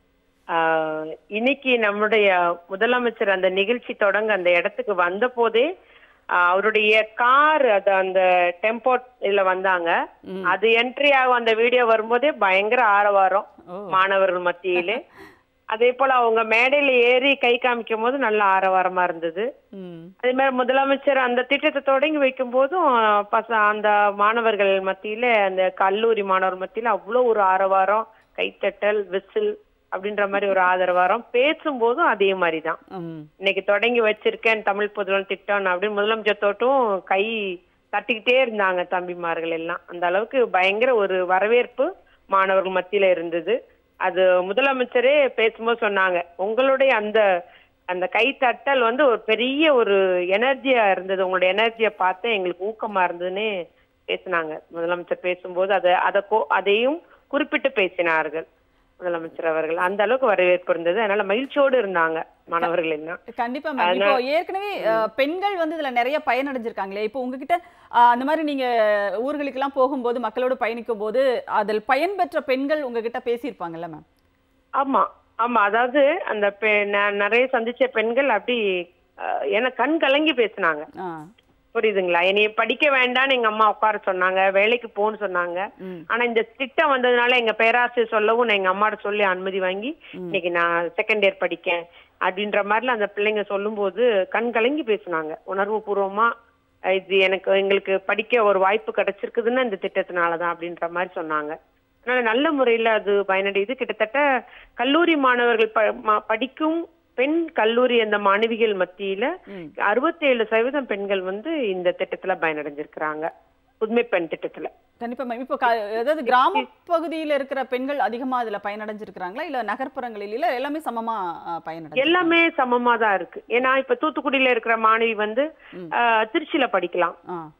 இன்னைக்கு நம்முடைய முதலமைச்சர் அந்த நிகழ்ச்சி தொடங்க அந்த இடத்துக்கு வந்த போதே அவருடைய கார் அது அந்த டெம்போ இதுல வந்தாங்க. அது என்ட்ரி ஆகும் அந்த வீடியோ வரும்போதே பயங்கர ஆரவாரம் மாணவர்கள் மத்தியிலே. அதே போல அவங்க மேடையில ஏறி கை காமிக்கும் போது நல்ல ஆரவாரமா இருந்தது. அதே மாதிரி முதலமைச்சர் அந்த திட்டத்தை தொடங்கி வைக்கும் போதும் அந்த மாணவர்கள் மத்தியில, அந்த கல்லூரி மாணவர் மத்தியில அவ்வளவு ஒரு ஆரவாரம், கைத்தட்டல், விசில் அப்படின்ற மாதிரி ஒரு ஆதரவாரம். பேசும்போதும் அதே மாதிரிதான், இன்னைக்கு தொடங்கி வச்சிருக்கேன் தமிழ் புதல்வன் திட்டம் அப்படின்னு முதலமைச்சர் தோட்டும் கை தட்டிக்கிட்டே இருந்தாங்க தம்பிமார்கள் எல்லாம். அந்த அளவுக்கு பயங்கர ஒரு வரவேற்பு மாணவர்கள் மத்தியில இருந்தது. அது முதலமைச்சரே பேசும்போது சொன்னாங்க, உங்களுடைய அந்த அந்த கைத்தட்டல் வந்து ஒரு பெரிய ஒரு எனர்ஜியா இருந்தது, உங்களுடைய எனர்ஜியை பார்த்து எங்களுக்கு ஊக்கமா இருந்ததுன்னு பேசினாங்க முதலமைச்சர் பேசும்போது. அதை அதை அதையும் குறிப்பிட்டு பேசினார்கள் முதலமைச்சர் அவர்கள். அந்த அளவுக்கு வரவேற்பு இருந்தது. அதனால மகிழ்ச்சியோடு இருந்தாங்க மாணவர்கள் எல்லாம். கண்டிப்பா மேம். இப்போ ஏற்கனவே பெண்கள் வந்து இதுல நிறைய பயனடைஞ்சிருக்காங்களே, இப்போ உங்ககிட்ட அந்த மாதிரி நீங்க ஊர்களுக்கு எல்லாம் போகும்போது மக்களோடு பயணிக்கும் போது அதில் பயன்பெற்ற பெண்கள் உங்ககிட்ட பேசியிருப்பாங்கல்ல மேம்? ஆமா ஆமா, அதாவது அந்த நிறைய சந்திச்ச பெண்கள் அப்படி ஏன்னா கண் கலங்கி பேசினாங்க. புரியுதுங்களா? என்னைய படிக்க வேண்டாம்னு எங்க அம்மா உட்கார சொன்னாங்க, வேலைக்கு போன்னு சொன்னாங்க. ஆனா இந்த திட்டம் வந்ததுனால எங்க பேராசிரியர் சொல்லவும் நான் எங்க அம்மாட்ட சொல்லி அனுமதி வாங்கி இன்னைக்கு நான் செகண்ட் இயர் படிக்கேன் அப்படின்ற மாதிரில அந்த பிள்ளைங்க சொல்லும் போது கண் கலங்கி பேசினாங்க. உணர்வு பூர்வமா இது எனக்கு எங்களுக்கு படிக்க ஒரு வாய்ப்பு கிடைச்சிருக்குதுன்னு இந்த திட்டத்தினாலதான் அப்படின்ற மாதிரி சொன்னாங்க. அதனால நல்ல முறையில அது பயனடையுது. கிட்டத்தட்ட கல்லூரி மாணவர்கள் படிக்கும் பெண் கல்லூரி அந்த மாணவிகள் மத்தியில அறுபத்தி ஏழு சதவீதம் பெண்கள் வந்து இந்த திட்டத்துல பயனடைஞ்சிருக்கிறாங்க, புதுமை பெண் திட்டத்துல. கண்டிப்பா மேம். இப்போ அதாவது கிராம பகுதியில இருக்கிற பெண்கள் அதிகமா அதுல பயனடைஞ்சிருக்கிறாங்களா இல்ல நகர்ப்புறங்களில் இல்ல எல்லாமே சமமா பயனடை? எல்லாமே சமமா தான் இருக்கு. ஏன்னா இப்ப தூத்துக்குடியில இருக்கிற மாணவி வந்து திருச்சியில படிக்கலாம்.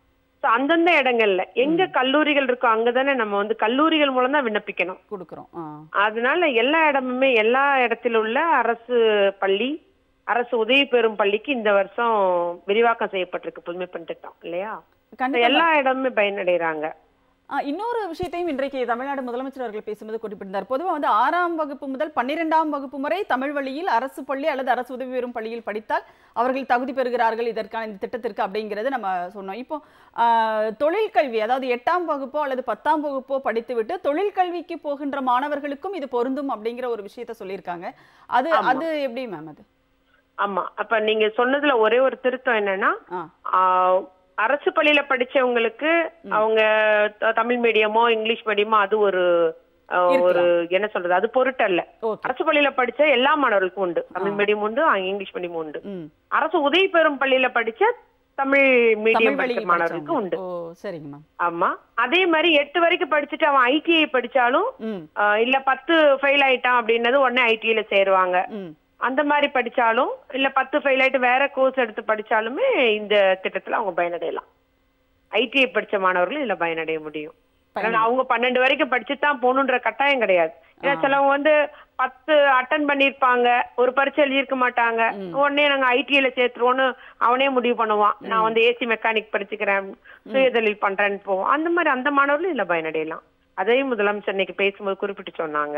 அந்தந்த இடங்கள்ல எங்க கல்லூரிகள் இருக்கோ அங்கதானே நம்ம வந்து கல்லூரிகள் மூலம் தான் விண்ணப்பிக்கணும் கொடுக்கிறோம். அதனால எல்லா இடமுமே எல்லா இடத்துல உள்ள அரசு பள்ளி, அரசு உதவி பெறும் பள்ளிக்கு இந்த வருஷம் விரிவாக்கம் செய்யப்பட்டிருக்கு புதுமை பெண் திட்டம் இல்லையா? எல்லா இடமுமே பயனடைறாங்க. இன்னொரு விஷயத்தையும் இன்றைக்கு தமிழ்நாடு முதலமைச்சர் அவர்கள் பேசும்போது குறிப்பிட்டார். பொதுவாக வந்து ஆறாம் வகுப்பு முதல் பன்னிரெண்டாம் வகுப்பு வரை தமிழ் வழியில் அரசு பள்ளி அல்லது அரசு உதவி பெறும் பள்ளியில் படித்தால் அவர்கள் தகுதி பெறுகிறார்கள் இதற்கான இந்த திட்டத்திற்கு அப்படிங்கிறது நம்ம சொன்னோம். இப்போ தொழிற்கல்வி, அதாவது எட்டாம் வகுப்போ அல்லது பத்தாம் வகுப்போ படித்துவிட்டு தொழிற்கல்விக்கு போகின்ற மாணவர்களுக்கும் இது பொருந்தும் அப்படிங்கிற ஒரு விஷயத்த சொல்லியிருக்காங்க. அது அது எப்படி மேம்? அது ஆமா, அப்ப நீங்க சொன்னதுல ஒரே ஒரு திருத்தம் என்னன்னா, அரசு பள்ளியில படிச்சவங்களுக்கு அவங்க தமிழ் மீடியமோ இங்கிலீஷ் மீடியமோ அது ஒரு ஒரு என்ன சொல்றது, அது பொருட்டல்ல. அரசு பள்ளியில படிச்ச எல்லா மாணவர்களுக்கும் உண்டு, தமிழ் மீடியம் உண்டு, இங்கிலீஷ் மீடியம் உண்டு. அரசு உதவி பெறும் பள்ளியில படிச்ச தமிழ் மீடியம் தமிழ் வழி படிச்ச மாணவர்களுக்கு உண்டு. ஓ சரிங்க மேம். ஆமா, அதே மாதிரி எட்டு வரைக்கும் படிச்சுட்டு அவன் ஐடிஐ படிச்சாலும் ம் ஆஹ் இல்ல பத்து ஃபெயில் ஆயிட்டான் அப்படின்னது உடனே ஐடிஐல சேருவாங்க. ம் அந்த மாதிரி படிச்சாலும் இல்ல பத்து ஃபெயில் ஆயிட்டு வேற கோர்ஸ் எடுத்து படிச்சாலுமே இந்த திட்டத்துல அவங்க பயனடையலாம். ஐடிஐ படிச்ச மாணவர்கள் இதுல பயனடைய முடியும். அதனால அவங்க பன்னெண்டு வரைக்கும் படிச்சுட்டு தான் போகணுன்ற கட்டாயம் கிடையாது. ஏன்னா சிலவங்க வந்து பத்து அட்டன் பண்ணிருப்பாங்க, ஒரு பரீட்சை எழுதியிருக்க மாட்டாங்க, உடனே நாங்க ஐடிஐல சேர்த்துருவோம்னு அவனே முடிவு பண்ணுவான். நான் வந்து ஏசி மெக்கானிக் படிச்சுக்கிறேன், சுயதொழில் பண்றேன்னு போவோம். அந்த மாதிரி அந்த மாணவர்களும் இதுல பயனடையலாம். அதையும் முதலமைச்சர் இன்னைக்கு பேசும்போது குறிப்பிட்டு சொன்னாங்க.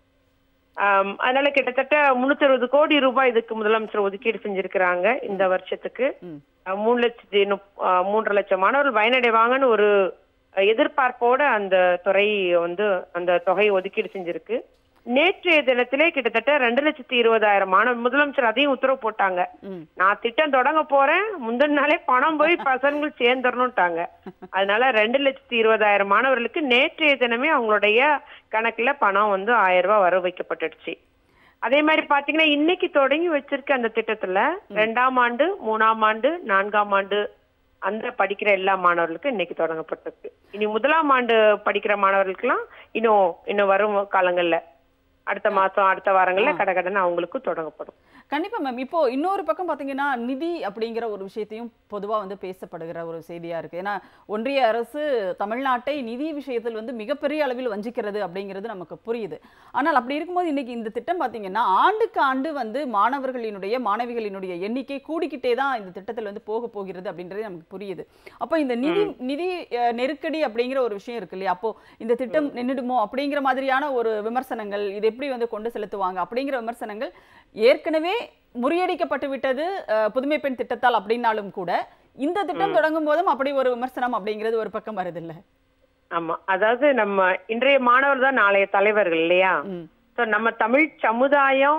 ஆஹ் அதனால கிட்டத்தட்ட முன்னூத்தி அறுபது கோடி ரூபாய் இதுக்கு முதலமைச்சர் ஒதுக்கீடு செஞ்சிருக்கிறாங்க இந்த வருஷத்துக்கு. மூணு லட்சத்தி மூன்றரை லட்சம் மாணவர்கள் பயனடைவாங்கன்னு ஒரு எதிர்பார்ப்போட அந்த துறை வந்து அந்த தொகையை ஒதுக்கீடு செஞ்சிருக்கு. நேற்றைய தினத்திலே கிட்டத்தட்ட ரெண்டு லட்சத்தி இருபதாயிரம் மாணவர் முதலமைச்சர் அதையும் உத்தரவு போட்டாங்க. நான் திட்டம் தொடங்க போறேன், முந்தின நாளே பணம் போய் பசங்கள் சேர்ந்துடணும்ட்டாங்க. அதனால ரெண்டு லட்சத்தி இருபதாயிரம் மாணவர்களுக்கு நேற்றைய தினமே அவங்களுடைய கணக்குல பணம் வந்து ஆயிரம் ரூபாய் வர வைக்கப்பட்டுடுச்சு. அதே மாதிரி பாத்தீங்கன்னா இன்னைக்கு தொடங்கி வச்சிருக்க அந்த திட்டத்துல ரெண்டாம் ஆண்டு, மூணாம் ஆண்டு, நான்காம் ஆண்டு அந்த படிக்கிற எல்லா மாணவர்களுக்கும் இன்னைக்கு தொடங்கப்பட்டிருக்கு. இனி முதலாம் ஆண்டு படிக்கிற மாணவர்களுக்கு எல்லாம் இன்னும் இன்னும் வரும் காலங்கள்ல அடுத்த மாசம் அடுத்த வாரங்கள்ல கடகடன்னு அவங்களுக்கு தொடங்கப்படும். கண்டிப்பா மேம். இப்போ இன்னொரு பக்கம் பாத்தீங்கன்னா நிதி அப்படிங்கிற ஒரு விஷயத்தையும் பொதுவா வந்து பேசப்படுகிற ஒரு செய்தியா இருக்கு. ஏன்னா ஒன்றிய அரசு தமிழ்நாட்டை நிதி விஷயத்தில் வந்து மிகப்பெரிய அளவில் வஞ்சிக்கிறது அப்படிங்கிறது நமக்கு புரியுது. ஆனால் அப்படி இருக்கும்போது இன்னைக்கு இந்த திட்டம் பாத்தீங்கன்னா ஆண்டுக்கு ஆண்டு வந்து மாணவர்களினுடைய மாணவிகளினுடைய எண்ணிக்கை கூடிக்கிட்டே தான் இந்த திட்டத்தில் வந்து போக போகிறது அப்படின்றது நமக்கு புரியுது. அப்போ இந்த நிதி நிதி நெருக்கடி அப்படிங்கிற ஒரு விஷயம் இருக்கு இல்லையா, அப்போ இந்த திட்டம் நின்றுடுமோ அப்படிங்கிற மாதிரியான ஒரு விமர்சனங்கள், இது எப்படி வந்து கொண்டு செலுத்துவாங்க அப்படிங்கிற விமர்சனங்கள் ஏற்கனவே முறியடிக்கப்பட்டு விட்டது புதுமை பெண் திட்டத்தால் அப்படின்னாலும் கூட இந்த திட்டம் தொடங்கும் போதும் அப்படி ஒரு விமர்சனம் அப்படிங்கிறது ஒரு பக்கம் வருது இல்ல? ஆமா, அதாவது நம்ம இன்றைய மாணவர் தான் நாளைய தலைவர்கள் இல்லையா. நம்ம தமிழ் சமுதாயம்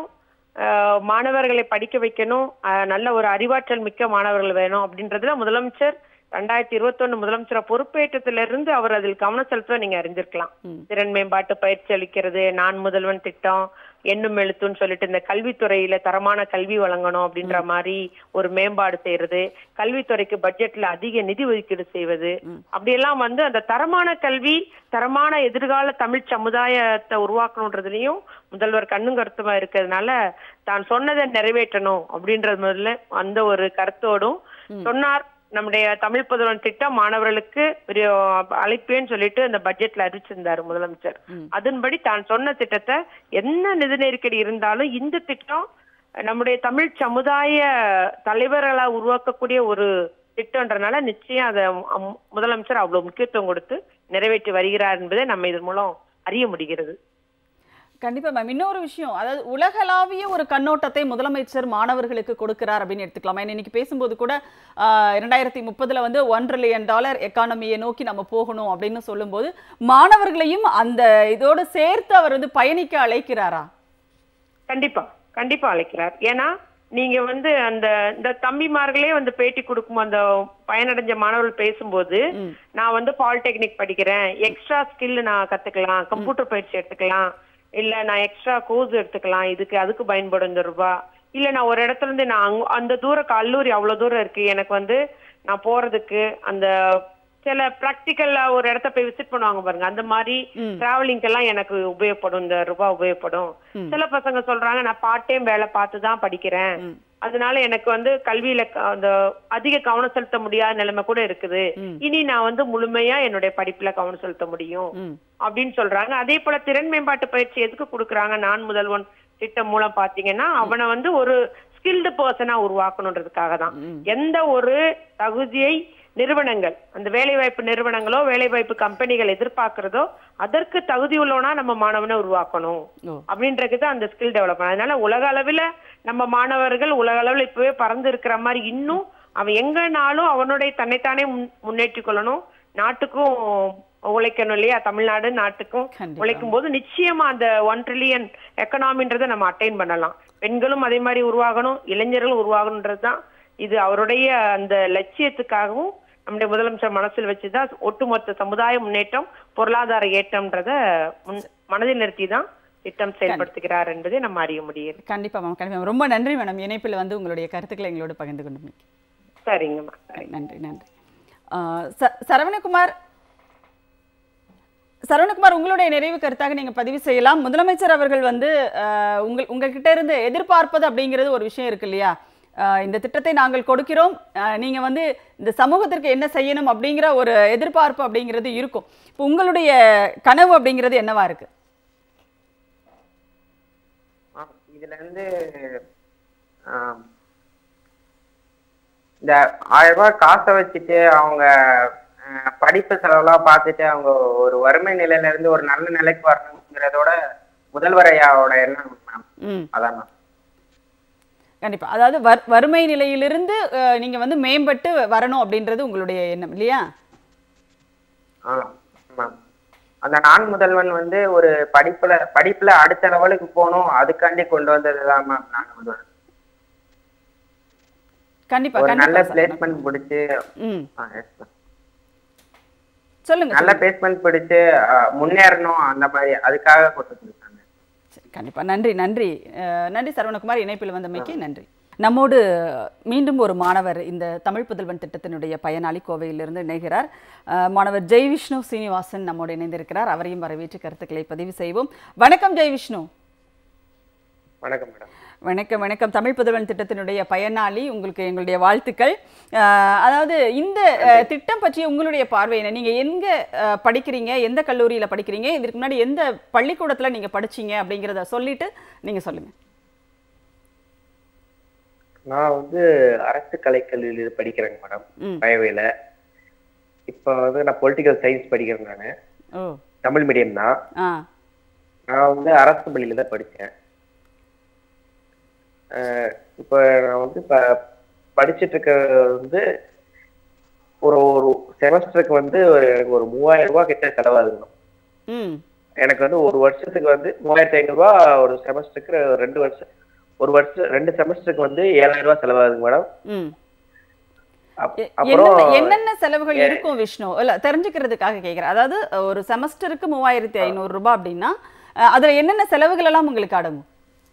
மாணவர்களை படிக்க வைக்கணும், நல்ல ஒரு அறிவாற்றல் மிக்க மாணவர்கள் வேணும் அப்படின்றதுல முதலமைச்சர் ரெண்டாயிரத்தி இருபத்தி ஒண்ணு முதலமைச்சரை பொறுப்பேற்றத்துல இருந்து அவர் அதில் கவனம் செலுத்த நீங்க அறிஞ்சிருக்கலாம். திறன் மேம்பாட்டு பயிற்சி அளிக்கிறது, நான் முதல்வன் திட்டம், எண்ணும் எழுத்துன்னு சொல்லிட்டு இந்த கல்வித்துறையில தரமான கல்வி வழங்கணும் அப்படின்ற மாதிரி ஒரு மேம்பாடு செய்யறது, கல்வித்துறைக்கு பட்ஜெட்ல அதிக நிதி ஒதுக்கீடு செய்வது, அப்படியெல்லாம் வந்து அந்த தரமான கல்வி தரமான எதிர்கால தமிழ் சமுதாயத்தை உருவாக்கணுன்றதுலயும் முதல்வர் கண்ணும் கருத்துமா இருக்கிறதுனால தான் சொன்னதை நிறைவேற்றணும் அப்படின்றது முதல்ல அந்த ஒரு கருத்தோடும் சொன்னார். நம்முடைய தமிழ் புதல்வன் திட்டம் மாணவர்களுக்கு அழைப்பேன்னு சொல்லிட்டு அந்த பட்ஜெட்ல அறிவிச்சிருந்தாரு முதலமைச்சர். அதன்படி தான் சொன்ன திட்டத்தை என்ன நிதி நெருக்கடி இருந்தாலும் இந்த திட்டம் நம்முடைய தமிழ் சமுதாய தலைவர்களை உருவாக்கக்கூடிய ஒரு திட்டம்ன்றனால நிச்சயம் அதை முதலமைச்சர் அவ்வளவு முக்கியத்துவம் கொடுத்து நிறைவேற்றி வருகிறார் என்பதை நம்ம இதன் மூலம் அறிய முடிகிறது. கண்டிப்பா மேம். இன்னொரு விஷயம், அதாவது உலகளாவிய ஒரு கண்ணோட்டத்தை முதலமைச்சர் மாணவர்களுக்கு கொடுக்கிறார் அப்படின்னு எடுத்துக்கலாம். இன்னைக்கு பேசும்போது கூட இரண்டாயிரத்தி முப்பதுல வந்து ஒன் ட்ரில்லியன் டாலர் எக்கானமியை நோக்கி நம்ம போகணும் அப்படின்னு சொல்லும்போது மாணவர்களையும் அந்த இதோடு சேர்த்து அவர் வந்து பயணிக்க அழைக்கிறாரா? கண்டிப்பா கண்டிப்பா அழைக்கிறார். ஏன்னா நீங்க வந்து அந்த இந்த தம்பிமார்களே வந்து பேட்டி கொடுக்கும் அந்த பயனடைஞ்ச மாணவர்கள் பேசும்போது நான் வந்து பாலிடெக்னிக் படிக்கிறேன், எக்ஸ்ட்ரா ஸ்கில் நான் கத்துக்கலாம், கம்ப்யூட்டர் பயிற்சி எடுத்துக்கலாம், இல்ல நான் எக்ஸ்ட்ரா கோர்ஸ் எடுத்துக்கலாம், இதுக்கு அதுக்கு பயன்படும் இந்த ரூபாய், இல்ல நான் ஒரு இடத்துல இருந்து நான் அந்த தூர கல்லூரி அவ்வளவு தூரம் இருக்கு எனக்கு வந்து நான் போறதுக்கு அந்த சில பிராக்டிக்கல்ல ஒரு இடத்த போய் விசிட் பண்ணுவாங்க பாருங்க, அந்த மாதிரி டிராவலிங்க்கு எல்லாம் எனக்கு உபயோகப்படும் இந்த ரூபாய் உபயோகப்படும். சில பசங்க சொல்றாங்க நான் பார்ட் டைம் வேலை பார்த்துதான் படிக்கிறேன், அதனால எனக்கு வந்து கல்வியில அந்த அதிக கவனம் செலுத்த முடியாத நிலைமை கூட இருக்குது, இனி நான் வந்து முழுமையா என்னுடைய படிப்புல கவனம் செலுத்த முடியும் அப்படின்னு சொல்றாங்க. அதே போல திறன் மேம்பாட்டு பயிற்சி எதுக்கு கொடுக்குறாங்க, நான் முதல்வன் திட்டம் மூலம் பாத்தீங்கன்னா அவனை வந்து ஒரு ஸ்கில்டு பர்சனா உருவாக்கணுன்றதுக்காக தான். எந்த ஒரு தகுதியை நிறுவனங்கள் அந்த வேலைவாய்ப்பு நிறுவனங்களோ வேலைவாய்ப்பு கம்பெனிகள் எதிர்பார்க்கிறதோ அதற்கு தகுதி உள்ளவனா நம்ம மாணவனை உருவாக்கணும் அப்படின்றதுதான் அந்த ஸ்கில் டெவலப்மெண்ட். அதனால உலக அளவுல நம்ம மாணவர்கள் உலக அளவுல இப்பவே பறந்து இருக்கிற மாதிரி இன்னும் அவன் எங்கனாலும் அவனுடைய தன்னைத்தானே முன்னேற்றிக் கொள்ளணும், நாட்டுக்கும் உழைக்கணும் இல்லையா, தமிழ்நாடு நாட்டுக்கும் உழைக்கும் போது நிச்சயமா அந்த ஒன் ட்ரில்லியன் எக்கனாமின்றதை நம்ம அட்டைன் பண்ணலாம். பெண்களும் அதே மாதிரி உருவாகணும், இளைஞர்களும் உருவாகணுன்றதுதான் இது அவருடைய அந்த லட்சியத்துக்காகவும் நம்முடைய முதலமைச்சர் மனசில் வச்சுதான் ஒட்டுமொத்த சமுதாய முன்னேற்றம் பொருளாதார ஏற்றம்ன்றத மனதில் நிறுத்தி தான் திட்டம் செயல்படுத்துகிறார் என்பதை நம்ம அறிய முடியும். கண்டிப்பா மேம், கண்டிப்பா. ரொம்ப நன்றி மேடம், இணைப்பில் வந்து உங்களுடைய கருத்துக்களை எங்களோடு பகிர்ந்து கொண்டு. சரிங்கம்மா. நன்றி நன்றி. சரவணகுமார் சரவணகுமார் உங்களுடைய நிறைவு கருத்தாக நீங்க பதிவு செய்யலாம். முதலமைச்சர் அவர்கள் வந்து உங்கள் உங்ககிட்ட இருந்து எதிர்பார்ப்பது அப்படிங்கிறது ஒரு விஷயம் இருக்கு இல்லையா? இந்த திட்டத்தை நாங்கள் கொடுக்கிறோம், நீங்க வந்து இந்த சமூகத்திற்கு என்ன செய்யணும் அப்படிங்கிற ஒரு எதிர்பார்ப்பு அப்படிங்கிறது இருக்கும். இப்போ உங்களுடைய கனவு அப்படிங்கிறது என்னவா இருக்கு? இதுல இருந்து இந்த ஆயிரம் ரூபாய் காசை வச்சுட்டு அவங்க படிப்பு செலவெல்லாம் பார்த்துட்டு அவங்க ஒரு வறுமை நிலையில இருந்து ஒரு நல்ல நிலைக்கு வரணுங்கிறதோட முதல்வர் ஐயாவோட எண்ணம் மேம். அதான் மேம். கண்டிப்பா. அதாவது வறுமை நிலையிலிருந்து நீங்க வந்து மேம்பட்டு வரணும் அப்படின்றது உங்களுடைய எண்ணம் இல்லையா? அந்த நான் முதல்வன் வந்து ஒரு படிப்புல படிப்புல அடுத்த லெவலுக்கு போகணும், அதுக்காண்டி கொண்டு வந்ததுதான் மேம் நான் முதல்வன். கண்டிப்பா ஒரு நல்ல பிளேஸ்மெண்ட் பிடிச்சு சொல்லுங்க, நல்ல பிளேஸ்மெண்ட் பிடிச்சு முன்னேறணும், அந்த மாதிரி அதுக்காக கொண்டு. கண்டிப்பா. நன்றி நன்றி நன்றி சரவணகுமார், இணைப்பில் வந்தமைக்கு நன்றி. நம்மோடு மீண்டும் ஒரு மாணவர் இந்த தமிழ் புதல்வன் திட்டத்தினுடைய பயனாளி கோவையிலிருந்து இணைகிறார். மாணவர் ஜெய் விஷ்ணு சீனிவாசன் நம்மோடு இணைந்திருக்கிறார். அவரையும் வரவேற்று கருத்துக்களை பதிவு செய்வோம். வணக்கம் ஜெய் விஷ்ணு. வணக்கம் மேடம். வணக்கம் வணக்கம். தமிழ் புதல்வன் திட்டத்தினுடைய பயனாளி, உங்களுக்கு எங்களுடைய வாழ்த்துக்கள். அதாவது இந்த திட்டம் பற்றி உங்களுடைய பார்வை என்ன? நீங்க எங்க படிக்கிறீங்க, எந்த கல்லூரியில படிக்கிறீங்க, இதுக்கு முன்னாடி எந்த பள்ளிக்கூடத்துல நீங்க படிச்சீங்க அப்படிங்கிறத சொல்லிட்டு நீங்க சொல்லுங்க. நான் வந்து அரசு கலைக்கல்லூரியில் படிக்கிறேங்க மேடம், பயவையில. இப்ப வந்து நான் பொலிட்டிக்கல் சயின்ஸ் படிக்கிறேன். நானு தமிழ் மீடியம் தான். நான் வந்து அரசு பள்ளியில தான் படித்தேன். இப்போ நான் வந்து இப்போ படிச்சுட்டு இருக்க வந்து ஒரு ஒரு செமஸ்டருக்கு வந்து ஒரு மூவாயிரம் ரூபாய் கிட்ட செலவாகுங்க. எனக்கு வந்து ஒரு வருஷத்துக்கு வந்து மூவாயிரத்தி ஐநூறு ரூபா, ஒரு செமஸ்டருக்கு ரெண்டு வருஷம் ஒரு வருஷம் ரெண்டு செமஸ்டருக்கு வந்து ஏழாயிரம் ரூபாய் செலவாகுங்க மேடம். என்னென்ன செலவுகள் இருக்கும் விஷ்ணு? இல்ல தெரிஞ்சுக்கிறதுக்காக கேட்கிறேன். அதாவது ஒரு செமஸ்டருக்கு மூவாயிரத்தி ஐநூறு ரூபாய் அப்படின்னா அதுல என்னென்ன செலவுகள் எல்லாம் உங்களுக்கு அடங்கும்?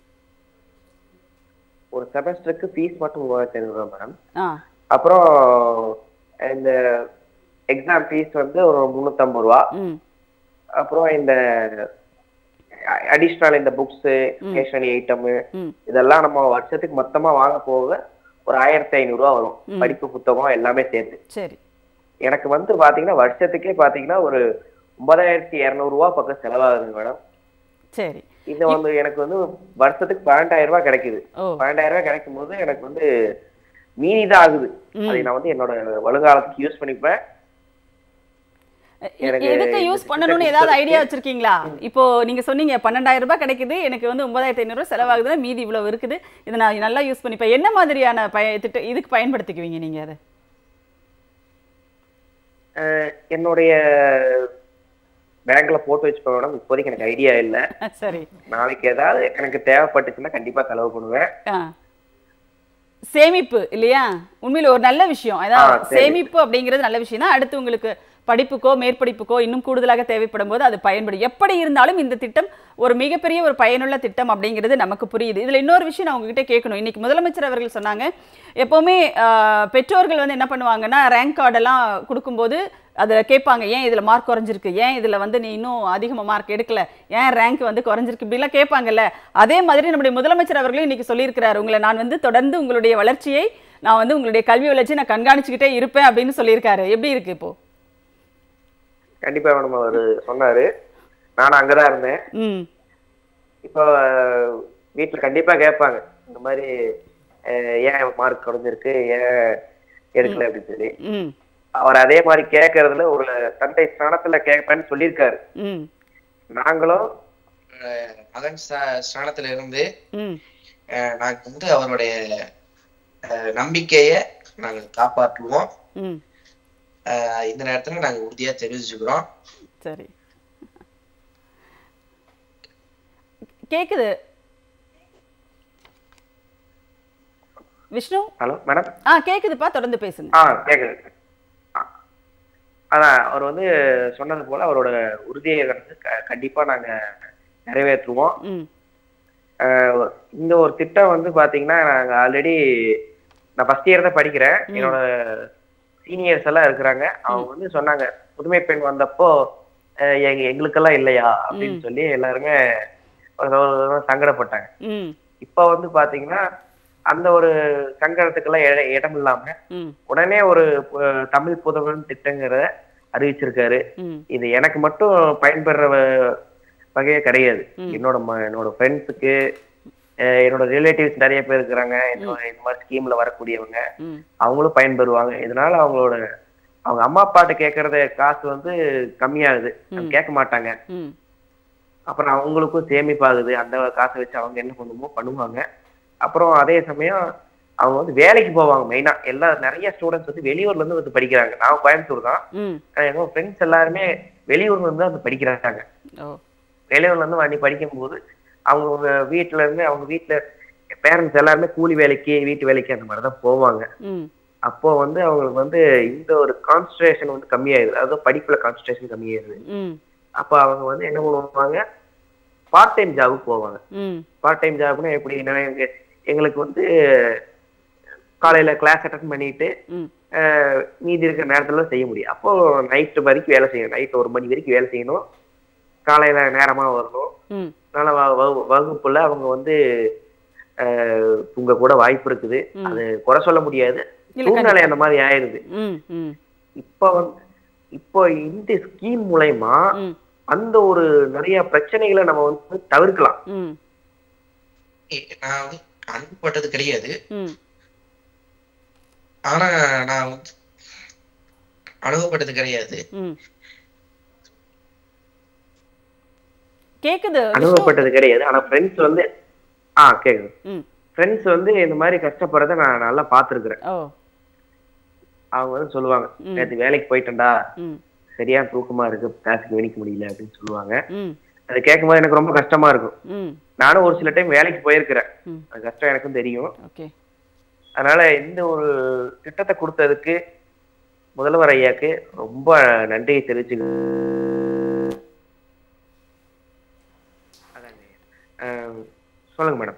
ஒரு செமஸ்டருக்கு ஃபீஸ் மட்டும் மூவாயிரத்தி ஐநூறு ரூபாய் மேடம். அப்புறம் இந்த எக்ஸாம் ஃபீஸ் வந்து ஒரு முன்னூத்தி ஐம்பது ரூபா. அப்புறம் இந்த அடிஷனல் இந்த புக்ஸ், ஸ்டேஷனரி ஐட்டம் இதெல்லாம் நம்ம வருஷத்துக்கு மொத்தமா வாங்க போக ஒரு ஆயிரத்தி ஐநூறு ரூபா வரும், படிப்பு புத்தகம் எல்லாமே சேர்த்து. சரி. எனக்கு வந்து பாத்தீங்கன்னா வருஷத்துக்கே பாத்தீங்கன்னா ஒரு ஒன்பதாயிரத்தி இருநூறு ரூபா பக்கம் செலவாகுது மேடம். சரி. இது வந்து எனக்கு வந்து வருஷத்துக்கு பன்னெண்டாயிரம் ரூபாய் கிடைக்குது. பன்னெண்டாயிரம் ரூபாய் கிடைக்கும் போது எனக்கு வந்து மீதிதான் ஆகுது. அதை நான் வந்து என்னோட வருங்காலத்துக்கு யூஸ் பண்ணிப்பேன். எதுக்கு யூஸ் பண்ணணும்னு ஏதாவது ஐடியா வச்சிருக்கீங்களா? இப்போ நீங்க சொன்னீங்க பன்னெண்டாயிரம் ரூபாய் கிடைக்குது, எனக்கு வந்து ஒன்பதாயிரத்தி ஐநூறு ரூபாய் செலவாகுதுன்னா மீதி இவ்வளவு இருக்குது, இதை நான் நல்லா யூஸ் பண்ணிப்பேன். என்ன மாதிரியான பய திட்டம் இதுக்கு பயன்படுத்திக்குவீங்க நீங்க? அதை என்னுடைய பேங்க்ல போட்டு வச்சுப்பேன் மேடம். இப்போதைக்கு எனக்கு ஐடியா இல்ல. சரி. நாளைக்கு ஏதாவது எனக்கு தேவைப்பட்டுச்சுன்னா கண்டிப்பா செலவு பண்ணுவேன். சேமிப்பு இல்லையா? உண்மையில ஒரு நல்ல விஷயம். அதாவது சேமிப்பு அப்படிங்கிறது நல்ல விஷயம் தான். அடுத்து உங்களுக்கு படிப்புக்கோ மேற்படிப்புக்கோ இன்னும் கூடுதலாக தேவைப்படும் போது அது பயன்படும். எப்படி இருந்தாலும் இந்த திட்டம் ஒரு மிகப்பெரிய ஒரு பயனுள்ள திட்டம் அப்படிங்கிறது நமக்கு புரியுது. இதுல இன்னொரு விஷயம் நான் உங்ககிட்ட கேட்கணும். இன்னைக்கு முதலமைச்சர் அவர்கள் சொன்னாங்க, எப்பவுமே பெற்றோர்கள் வந்து என்ன பண்ணுவாங்கன்னா ரேங்க் கார்டெல்லாம் கொடுக்கும்போது அதில் கேட்பாங்க, ஏன் இதில் மார்க் குறைஞ்சிருக்கு, ஏன் இதில் வந்து நீ இன்னும் அதிகமாக மார்க் எடுக்கல, ஏன் ரேங்க் வந்து குறைஞ்சிருக்கு, இப்படிலாம் கேட்பாங்கல்ல. அதே மாதிரி நம்முடைய முதலமைச்சர் அவர்களும் இன்னைக்கு சொல்லியிருக்கிறார், உங்களை நான் வந்து தொடர்ந்து உங்களுடைய வளர்ச்சியை நான் வந்து உங்களுடைய கல்வி வளர்ச்சி நான் கண்காணிச்சுக்கிட்டே இருப்பேன் அப்படின்னு சொல்லியிருக்காரு. எப்படி இருக்கு இப்போ? கண்டிப்பா மேடம், அவரு சொன்னாரு. நானும் அங்கதான் இருந்தேன். இப்போ வீட்டுல கண்டிப்பா கேட்பாங்க, இந்த மாதிரி ஏன் மார்க் குறைஞ்சிருக்கு, ஏன் எடுக்கல அப்படின்னு சொல்லி. அவர் அதே மாதிரி கேட்கறதுல ஒரு தந்தை ஸ்தானத்துல கேட்பேன்னு சொல்லியிருக்காரு. நாங்களும் மகன் ஸ்தானத்துல இருந்து நாங்க வந்து அவருடைய நம்பிக்கைய நாங்க காப்பாற்றுவோம். இந்த நேரத்துல நாங்க உறுதியா தெரிவிச்சுக்கிறோம். சரி, கேக்குது விஷ்ணு? Hello madam. ஆ கேக்குதுப்பா, தொடர்ந்து பேசுங்க. ஆ கேக்குது. அதான் அவர் வந்து சொன்னது போல அவரோட உறுதியை வந்து கண்டிப்பா நாங்க நிறைவேற்றுவோம். இந்த ஒரு திட்டம் வந்து பாத்தீங்கன்னா நாங்க ஆல்ரெடி நான் ஃபர்ஸ்ட் இயர் தான் படிக்கிறேன். என்னோட சீனியர்ஸ் எல்லாம் இருக்கிறாங்க. அவங்க வந்து சொன்னாங்க புதுமை பெண் வந்தப்போ எங்க எங்களுக்கெல்லாம் இல்லையா அப்படின்னு சொல்லி எல்லாருமே சங்கடப்பட்டாங்க. இப்ப வந்து பாத்தீங்கன்னா அந்த ஒரு சங்கடத்துக்கெல்லாம் இடம் இல்லாம உடனே ஒரு தமிழ் புதல்வன் திட்டங்கிற அறிவிச்சிருக்காரு. இது எனக்கு மட்டும் பயன்பெற வகையே கிடையாது. என்னோட என்னோட ஃப்ரெண்ட்ஸுக்கு, என்னோட ரிலேட்டிவ்ஸ் நிறைய பேர் இருக்கிறாங்க இந்த மாதிரி ஸ்கீம்ல வரக்கூடியவங்க, அவங்களும் பயன்பெறுவாங்க. இதனால அவங்களோட அவங்க அம்மா அப்பாட்ட கேட்கறத காசு வந்து கம்மியாகுது, கேட்க மாட்டாங்க. அப்புறம் அவங்களுக்கும் சேமிப்பாகுது. அந்த காசை வச்சு அவங்க என்ன பண்ணுமோ பண்ணுவாங்க. அப்புறம் அதே சமயம் அவங்க வந்து வேலைக்கு போவாங்க. மெயினா எல்லா நிறைய ஸ்டூடெண்ட்ஸ் வந்து வெளியூர்ல இருந்து வந்து படிக்கிறாங்க. நான் கோயம்புத்தூர் தான். என்னோட ஃப்ரெண்ட்ஸ் எல்லாருமே வெளியூர்ல இருந்து வந்து படிக்கிறாங்க. வெளியூர்ல இருந்து வந்து படிக்கும் போது அவங்க வீட்டுல இருந்து அவங்க வீட்டுல பேரண்ட்ஸ் எல்லாருமே கூலி வேலைக்கு வீட்டு வேலைக்கு அந்த மாதிரிதான் போவாங்க. அப்போ வந்து அவங்களுக்கு வந்து இந்த ஒரு கான்சன்ட்ரேஷன் வந்து கம்மியாயிருது. அதாவது படிப்புல கான்சன்ட்ரேஷன் கம்மியாயிருது. அப்ப அவங்க வந்து என்ன பண்ணுவாங்க, பார்ட் டைம் ஜாபுக்கு போவாங்க. பார்ட் டைம் ஜாப்னா எப்படி, எங்களுக்கு வந்து காலையில கிளாஸ் அட்டன் பண்ணிட்டு மீதி இருக்கிற நேரத்துல செய்ய முடியும். அப்போ நைட்டு வரைக்கும் வேலை செய்யணும். நைட் ஒரு மணி வரைக்கும் வேலை செய்யணும். காலையில நேரமா வரணும். அதனால வகுப்புல அவங்க வந்து உங்க கூட வாய்ப்பு இருக்குது. அது குறை சொல்ல முடியாது. சூழ்நிலை அந்த மாதிரி ஆயிடுது. இப்ப வந்து இப்போ இந்த ஸ்கீம் மூலமா அந்த ஒரு நிறைய பிரச்சனைகளை நம்ம வந்து தவிர்க்கலாம். நான் வந்து அனுப்பப்பட்டது கிடையாது. ஆனா நான் வந்து அனுபவப்பட்டது கிடையாது. கேக்குது, அனுபவப்பட்டது கிடையாது. ஆனா ஃப்ரெண்ட்ஸ் வந்து ஆ கேக்குது ஃப்ரெண்ட்ஸ் வந்து இந்த மாதிரி கஷ்டப்படுறத நான் நல்லா பாத்துருக்கிறேன். அவங்க வந்து சொல்லுவாங்க, நேற்று வேலைக்கு போயிட்டேன்டா, சரியா தூக்கமா இருக்கு, கிளாஸுக்கு கவனிக்க முடியல அப்படின்னு சொல்லுவாங்க. அது கேட்கும் போது எனக்கு ரொம்ப கஷ்டமா இருக்கும். நானும் ஒரு சில டைம் வேலைக்கு போயிருக்கிறேன். அது கஷ்டம் எனக்கும் தெரியும். அதனால இந்த ஒரு திட்டத்தை கொடுத்ததுக்கு முதல்வர் ஐயாக்கு ரொம்ப நன்றியை தெரிவிச்சு. சொல்லுங்க மேடம்.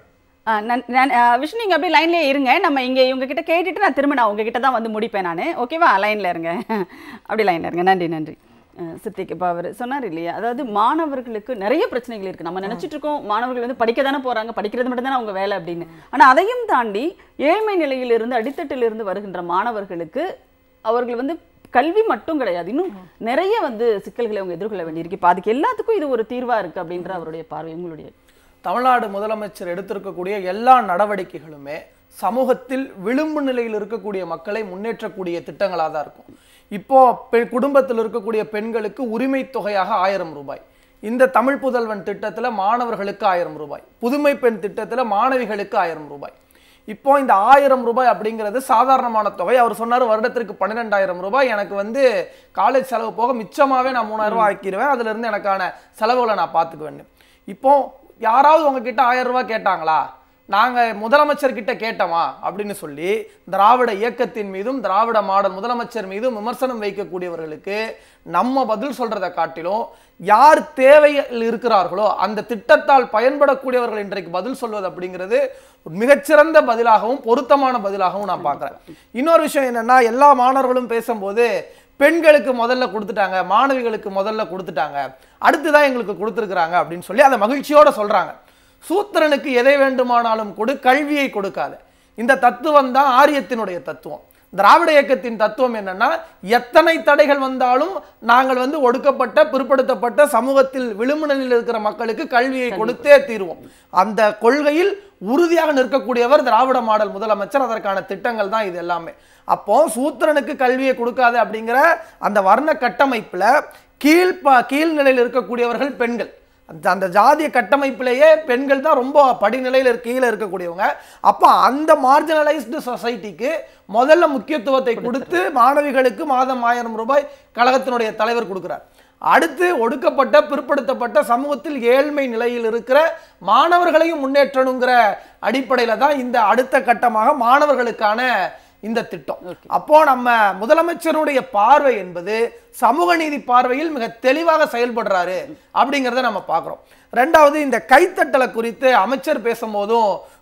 விஷ்ணு, நீங்க அப்படியே லைன்லயே இருங்க. நம்ம இங்க இவங்க கிட்ட கேட்டுட்டு நான் திரும்ப நான் உங்ககிட்ட தான் வந்து முடிப்பேன் நான். ஓகேவா? லைன்ல இருங்க, அப்படி லைன்ல இருங்க. நன்றி நன்றி. சித்திக்கு இப்போ அவர் சொன்னார் இல்லையா, அதாவது மாணவர்களுக்கு நிறைய பிரச்சனைகள் இருக்குது. நம்ம நினச்சிட்டு இருக்கோம் மாணவர்கள் வந்து படிக்க தானே போகிறாங்க, படிக்கிறது மட்டும்தானே அவங்க வேலை அப்படின்னு. ஆனால் அதையும் தாண்டி ஏழ்மை நிலையிலிருந்து அடித்தட்டிலிருந்து வருகின்ற மாணவர்களுக்கு அவர்கள் வந்து கல்வி மட்டும் கிடையாது, இன்னும் நிறைய வந்து சிக்கல்களை அவங்க எதிர்கொள்ள வேண்டியிருக்கு. இப்போ அதுக்கு எல்லாத்துக்கும் இது ஒரு தீர்வாக இருக்குது அப்படின்ற அவருடைய பார்வை. உங்களுடைய தமிழ்நாடு முதலமைச்சர் எடுத்திருக்கக்கூடிய எல்லா நடவடிக்கைகளுமே சமூகத்தில் விளிம்பு நிலையில் இருக்கக்கூடிய மக்களை முன்னேற்றக்கூடிய திட்டங்களாக தான் இருக்கும். இப்போ குடும்பத்தில் இருக்கக்கூடிய பெண்களுக்கு உரிமை தொகையாக ஆயிரம் ரூபாய், இந்த தமிழ் புதல்வன் திட்டத்தில் மாணவர்களுக்கு ஆயிரம் ரூபாய், புதுமை பெண் திட்டத்தில் மாணவிகளுக்கு ஆயிரம் ரூபாய். இப்போ இந்த ஆயிரம் ரூபாய் அப்படிங்கிறது சாதாரணமான தொகை. அவர் சொன்னார் வருடத்திற்கு பன்னிரெண்டாயிரம் ரூபாய் எனக்கு வந்து காலேஜ் செலவு போக மிச்சமாகவே நான் மூணாயிரம் ரூபாய் ஆக்கிடுவேன், அதுல இருந்து எனக்கான செலவுகளை நான் பார்த்துக்குவேன். இப்போ யாராவது உங்ககிட்ட ஆயிரம் ரூபாய் கேட்டாங்களா, நாங்கள் முதலமைச்சர்கிட்ட கேட்டோமா அப்படின்னு சொல்லி திராவிட இயக்கத்தின் மீதும் திராவிட மாடல் முதலமைச்சர் மீதும் விமர்சனம் வைக்கக்கூடியவர்களுக்கு நம்ம பதில் சொல்றதை காட்டிலும் யார் தேவையில் இருக்கிறார்களோ அந்த திட்டத்தால் பயன்படக்கூடியவர்கள் இன்றைக்கு பதில் சொல்வது அப்படிங்கிறது மிகச்சிறந்த பதிலாகவும் பொருத்தமான பதிலாகவும் நான் பார்க்குறேன். இன்னொரு விஷயம் என்னன்னா, எல்லா மாணவர்களும் பேசும்போது பெண்களுக்கு முதல்ல கொடுத்துட்டாங்க, மாணவிகளுக்கு முதல்ல கொடுத்துட்டாங்க, அடுத்துதான் எங்களுக்கு கொடுத்துருக்குறாங்க அப்படின்னு சொல்லி அதை மகிழ்ச்சியோட சொல்றாங்க. சூத்திரனுக்கு எதை வேண்டுமானாலும் கொடு, கல்வியை கொடுக்காத. இந்த தத்துவம் தான் ஆரியத்தினுடைய தத்துவம். திராவிட இயக்கத்தின் தத்துவம் என்னன்னா, எத்தனை தடைகள் வந்தாலும் நாங்கள் வந்து ஒடுக்கப்பட்ட பிற்படுத்தப்பட்ட சமூகத்தில் விளிம்பு நிலையில் இருக்கிற மக்களுக்கு கல்வியை கொடுத்தே தீர்வோம். அந்த கொள்கையில் உறுதியாக நிற்கக்கூடியவர் திராவிட மாடல் முதலமைச்சர். அதற்கான திட்டங்கள் தான் இது எல்லாமே. அப்போ சூத்திரனுக்கு கல்வியை கொடுக்காத அப்படிங்கிற அந்த வர்ண கட்டமைப்புல கீழ் கீழ்நிலையில் இருக்கக்கூடியவர்கள் பெண்கள். அந்த ஜாதிய கட்டமைப்பிலேயே பெண்கள் தான் ரொம்ப படிநிலையில் கீழே இருக்கக்கூடியவங்க. அப்போ அந்த மார்ஜினலைஸ்டு சொசைட்டிக்கு முதல்ல முக்கியத்துவத்தை கொடுத்து மாணவிகளுக்கு மாதம் ஆயிரம் ரூபாய் கழகத்தினுடைய தலைவர் கொடுக்கிறார். அடுத்து ஒடுக்கப்பட்ட பிற்படுத்தப்பட்ட சமூகத்தில் ஏழ்மை நிலையில் இருக்கிற மாணவர்களையும் முன்னேற்றணுங்கிற அடிப்படையில் தான் இந்த அடுத்த கட்டமாக மாணவர்களுக்கான இந்த திட்டம். அப்போ நம்ம முதலமைச்சருடைய பார்வை என்பது சமூக நீதி பார்வையில் மிக தெளிவாக செயல்படுறாரு அப்படிங்கிறத நம்ம பார்க்கிறோம். ரெண்டாவது, இந்த கைத்தட்டலை குறித்து அமைச்சர் பேசும்போதும்